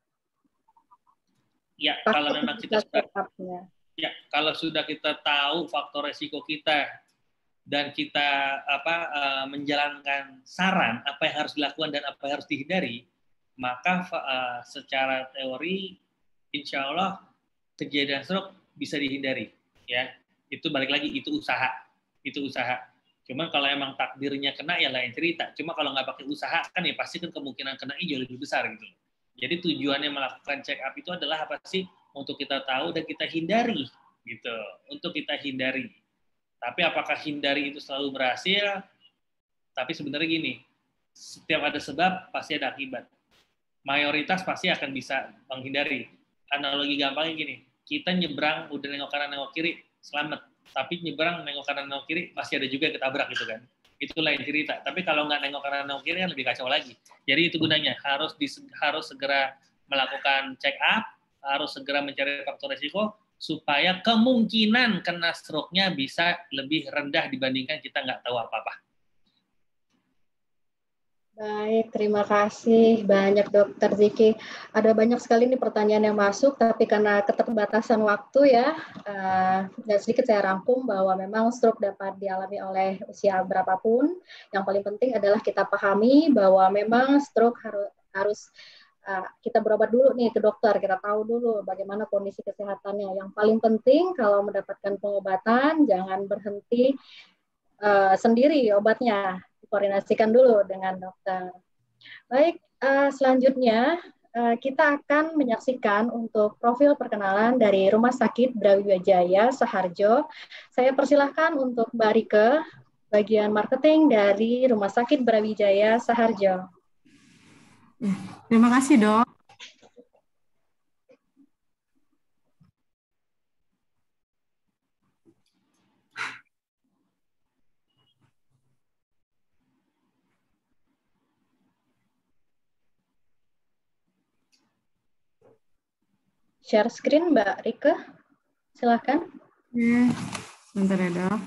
Ya, Paket kalau memang kita sudah, ya, kalau sudah kita tahu faktor resiko kita, dan kita apa uh, menjalankan saran apa yang harus dilakukan dan apa yang harus dihindari, maka uh, secara teori insya Allah kejadian stroke bisa dihindari. Ya, itu balik lagi itu usaha, itu usaha. Cuman kalau emang takdirnya kena ya lain cerita. Cuma kalau nggak pakai usaha kan ya pasti kan kemungkinan kena jauh lebih besar gitu. Jadi tujuannya melakukan check up itu adalah apa sih? Untuk kita tahu dan kita hindari gitu. Untuk kita hindari. Tapi apakah hindari itu selalu berhasil? Tapi sebenarnya gini, setiap ada sebab pasti ada akibat. Mayoritas pasti akan bisa menghindari. Analogi gampangnya gini, kita nyebrang udah nengok kanan nengok kiri selamat, tapi nyebrang nengok kanan nengok kiri masih ada juga yang ketabrak gitu kan. Itu lain cerita. Tapi kalau nggak nengok kanan nengok kiri kan lebih kacau lagi. Jadi itu gunanya harus di, harus segera melakukan check up, harus segera mencari faktor risiko supaya kemungkinan kena stroke-nya bisa lebih rendah dibandingkan kita nggak tahu apa-apa. Baik, terima kasih banyak Dokter Ziki. Ada banyak sekali nih pertanyaan yang masuk, tapi karena keterbatasan waktu ya, uh, dan sedikit saya rangkum bahwa memang stroke dapat dialami oleh usia berapapun. Yang paling penting adalah kita pahami bahwa memang stroke harus harus uh, kita berobat dulu nih ke dokter, kita tahu dulu bagaimana kondisi kesehatannya. Yang paling penting kalau mendapatkan pengobatan, jangan berhenti uh, sendiri obatnya. Koordinasikan dulu dengan dokter. Baik, uh, selanjutnya uh, kita akan menyaksikan untuk profil perkenalan dari Rumah Sakit Brawijaya Saharjo. Saya persilahkan untuk Mbak Rike, bagian marketing dari Rumah Sakit Brawijaya Saharjo. Terima kasih, Dok. Share screen, Mbak Rike. Silakan. Oke, sebentar ya, Dok.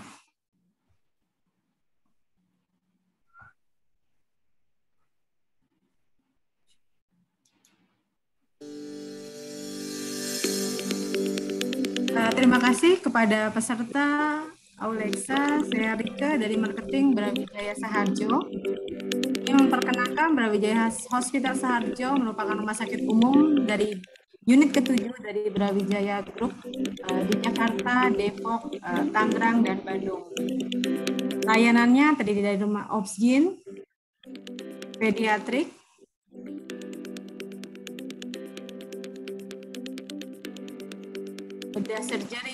Terima kasih kepada peserta Aulexa, saya Rika dari marketing Brawijaya Saharjo. Yang memperkenalkan Brawijaya Hospital Saharjo merupakan rumah sakit umum dari unit ketujuh dari Brawijaya Group uh, di Jakarta, Depok, uh, Tangerang, dan Bandung. Layanannya terdiri dari rumah obsgin, pediatrik, bedah surgery,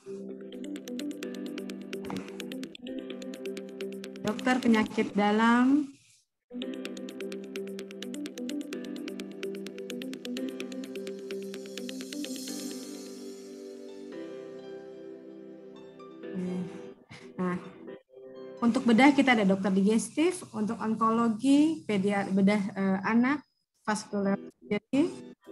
dokter penyakit dalam, nah, untuk bedah kita ada dokter digestif, untuk onkologi, pediat, bedah eh, anak, vaskular surgery,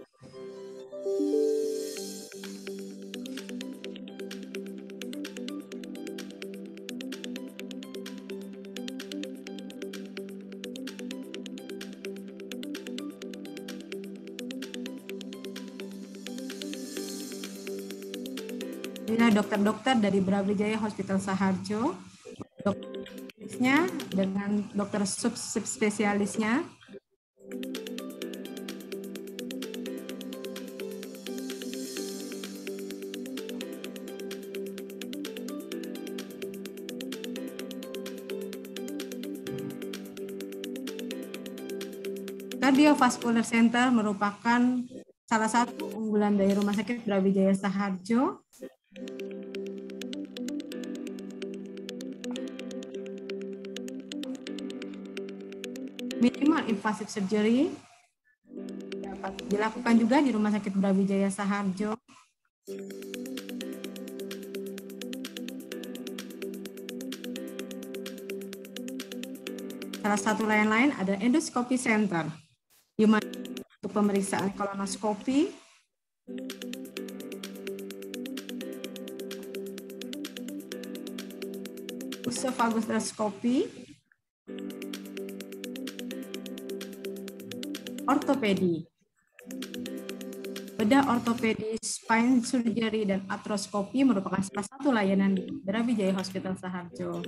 inilah dokter-dokter dari Brawijaya Hospital Saharjo, dokternya dengan dokter subspesialisnya, Cardiovascular Center merupakan salah satu unggulan dari Rumah Sakit Brawijaya Saharjo. Minimal invasive surgery dapat dilakukan juga di Rumah Sakit Brawijaya Saharjo. Salah satu lain-lain ada endoscopy center, di mana untuk pemeriksaan kolonoskopi, esophagoskopi, ortopedi, bedah ortopedi, spine surgery, dan artroskopi merupakan salah satu layanan di Brawijaya Hospital Saharjo.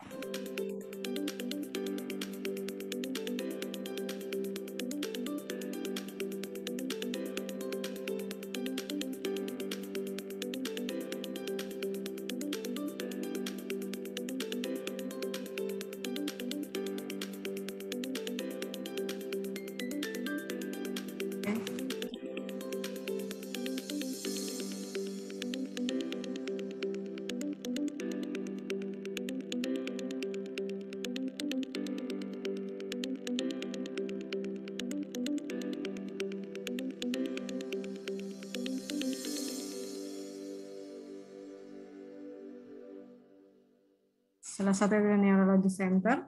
Salah satu neurologi center.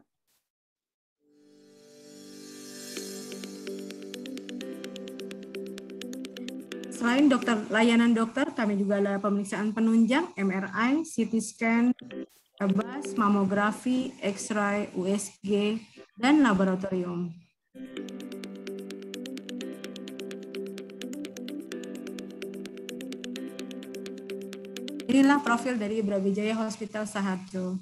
Selain dokter layanan dokter, kami juga ada pemeriksaan penunjang, M R I, C T scan, B A S, mamografi, X-ray, U S G, dan laboratorium. Inilah profil dari Brawijaya Hospital Saharjo.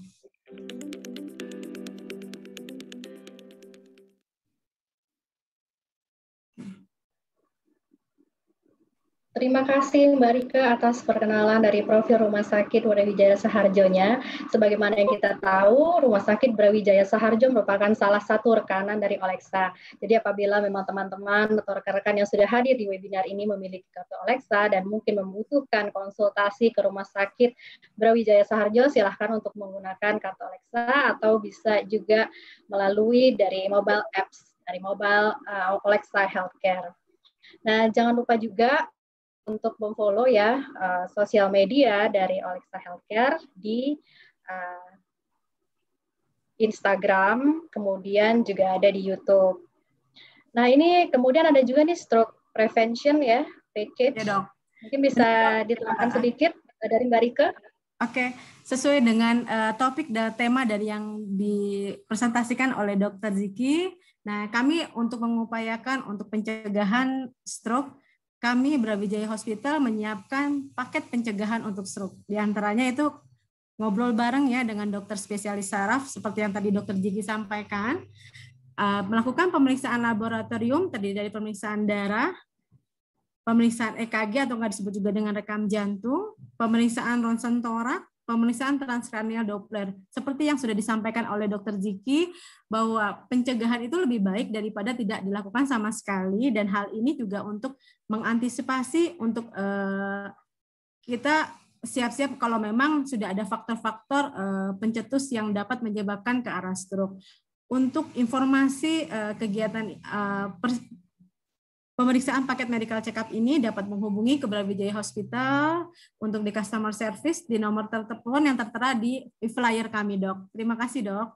Terima kasih Mbak Rika atas perkenalan dari profil Rumah Sakit Brawijaya Saharjo-nya. Sebagaimana yang kita tahu, Rumah Sakit Brawijaya Saharjo merupakan salah satu rekanan dari Aulexa. Jadi apabila memang teman-teman atau rekan-rekan yang sudah hadir di webinar ini memiliki kartu Aulexa dan mungkin membutuhkan konsultasi ke Rumah Sakit Brawijaya Saharjo, silahkan untuk menggunakan kartu Aulexa atau bisa juga melalui dari mobile apps, dari mobile uh, Aulexa Healthcare. Nah, jangan lupa juga untuk memfollow ya uh, sosial media dari Aulexa Healthcare di uh, Instagram, kemudian juga ada di YouTube. Nah ini kemudian ada juga nih stroke prevention ya, package. Ya, dok. Mungkin bisa diterangkan sedikit dari Mbak Rika. Oke, sesuai dengan uh, topik dan tema dari yang dipresentasikan oleh Dokter Ziki. Nah, kami untuk mengupayakan untuk pencegahan stroke, kami Brawijaya Hospital menyiapkan paket pencegahan untuk stroke. Di antaranya itu ngobrol bareng ya dengan dokter spesialis saraf seperti yang tadi dokter Jiki sampaikan. Uh, melakukan pemeriksaan laboratorium terdiri dari pemeriksaan darah, pemeriksaan E K G atau nggak disebut juga dengan rekam jantung, pemeriksaan ronsen torak, pemeriksaan transkranial Doppler. Seperti yang sudah disampaikan oleh dokter Jiki bahwa pencegahan itu lebih baik daripada tidak dilakukan sama sekali, dan hal ini juga untuk mengantisipasi untuk uh, kita siap-siap kalau memang sudah ada faktor-faktor uh, pencetus yang dapat menyebabkan ke arah stroke. Untuk informasi uh, kegiatan uh, per, pemeriksaan paket medical check-up ini dapat menghubungi ke Brawijaya Hospital untuk di customer service di nomor telepon yang tertera di flyer kami, Dok. Terima kasih, Dok.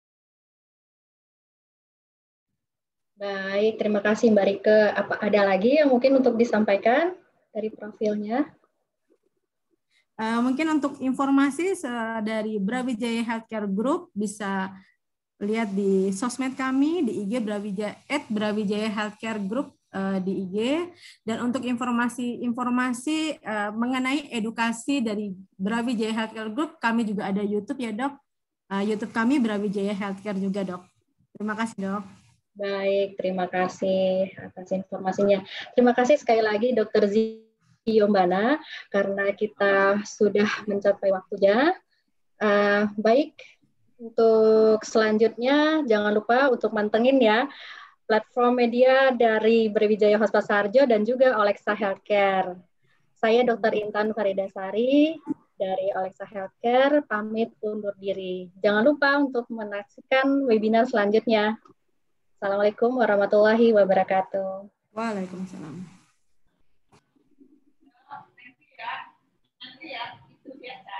Baik, terima kasih Mbak Rike. Apa ada lagi yang mungkin untuk disampaikan dari profilnya? Uh, mungkin untuk informasi dari Brawijaya Healthcare Group bisa lihat di sosmed kami di I G Brawijaya at Brawijaya Healthcare Group uh, di I G, dan untuk informasi-informasi uh, mengenai edukasi dari Brawijaya Healthcare Group kami juga ada YouTube ya, Dok. Uh, YouTube kami Brawijaya Healthcare juga, Dok. Terima kasih, Dok. Baik, terima kasih atas informasinya. Terima kasih sekali lagi Dokter Yombana, karena kita sudah mencapai waktunya. Uh, baik, untuk selanjutnya jangan lupa untuk mantengin ya platform media dari Brawijaya Hospital Saharjo dan juga Olexa Healthcare. Saya Dokter Intan Faridasari dari Olexa Healthcare pamit undur diri. Jangan lupa untuk menyaksikan webinar selanjutnya. Assalamualaikum warahmatullahi wabarakatuh. Waalaikumsalam. Ya, itu biasa.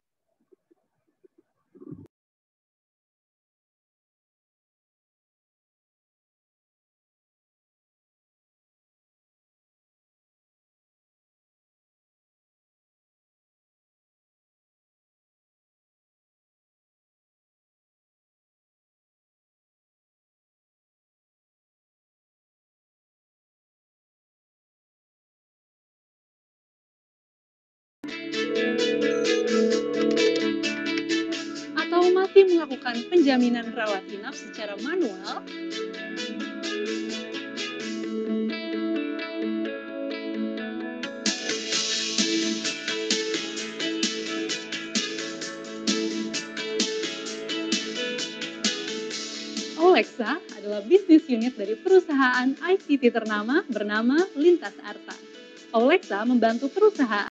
Atau masih melakukan penjaminan rawat inap secara manual? Olexa adalah bisnis unit dari perusahaan I C T ternama bernama Lintas Arta. Olexa membantu perusahaan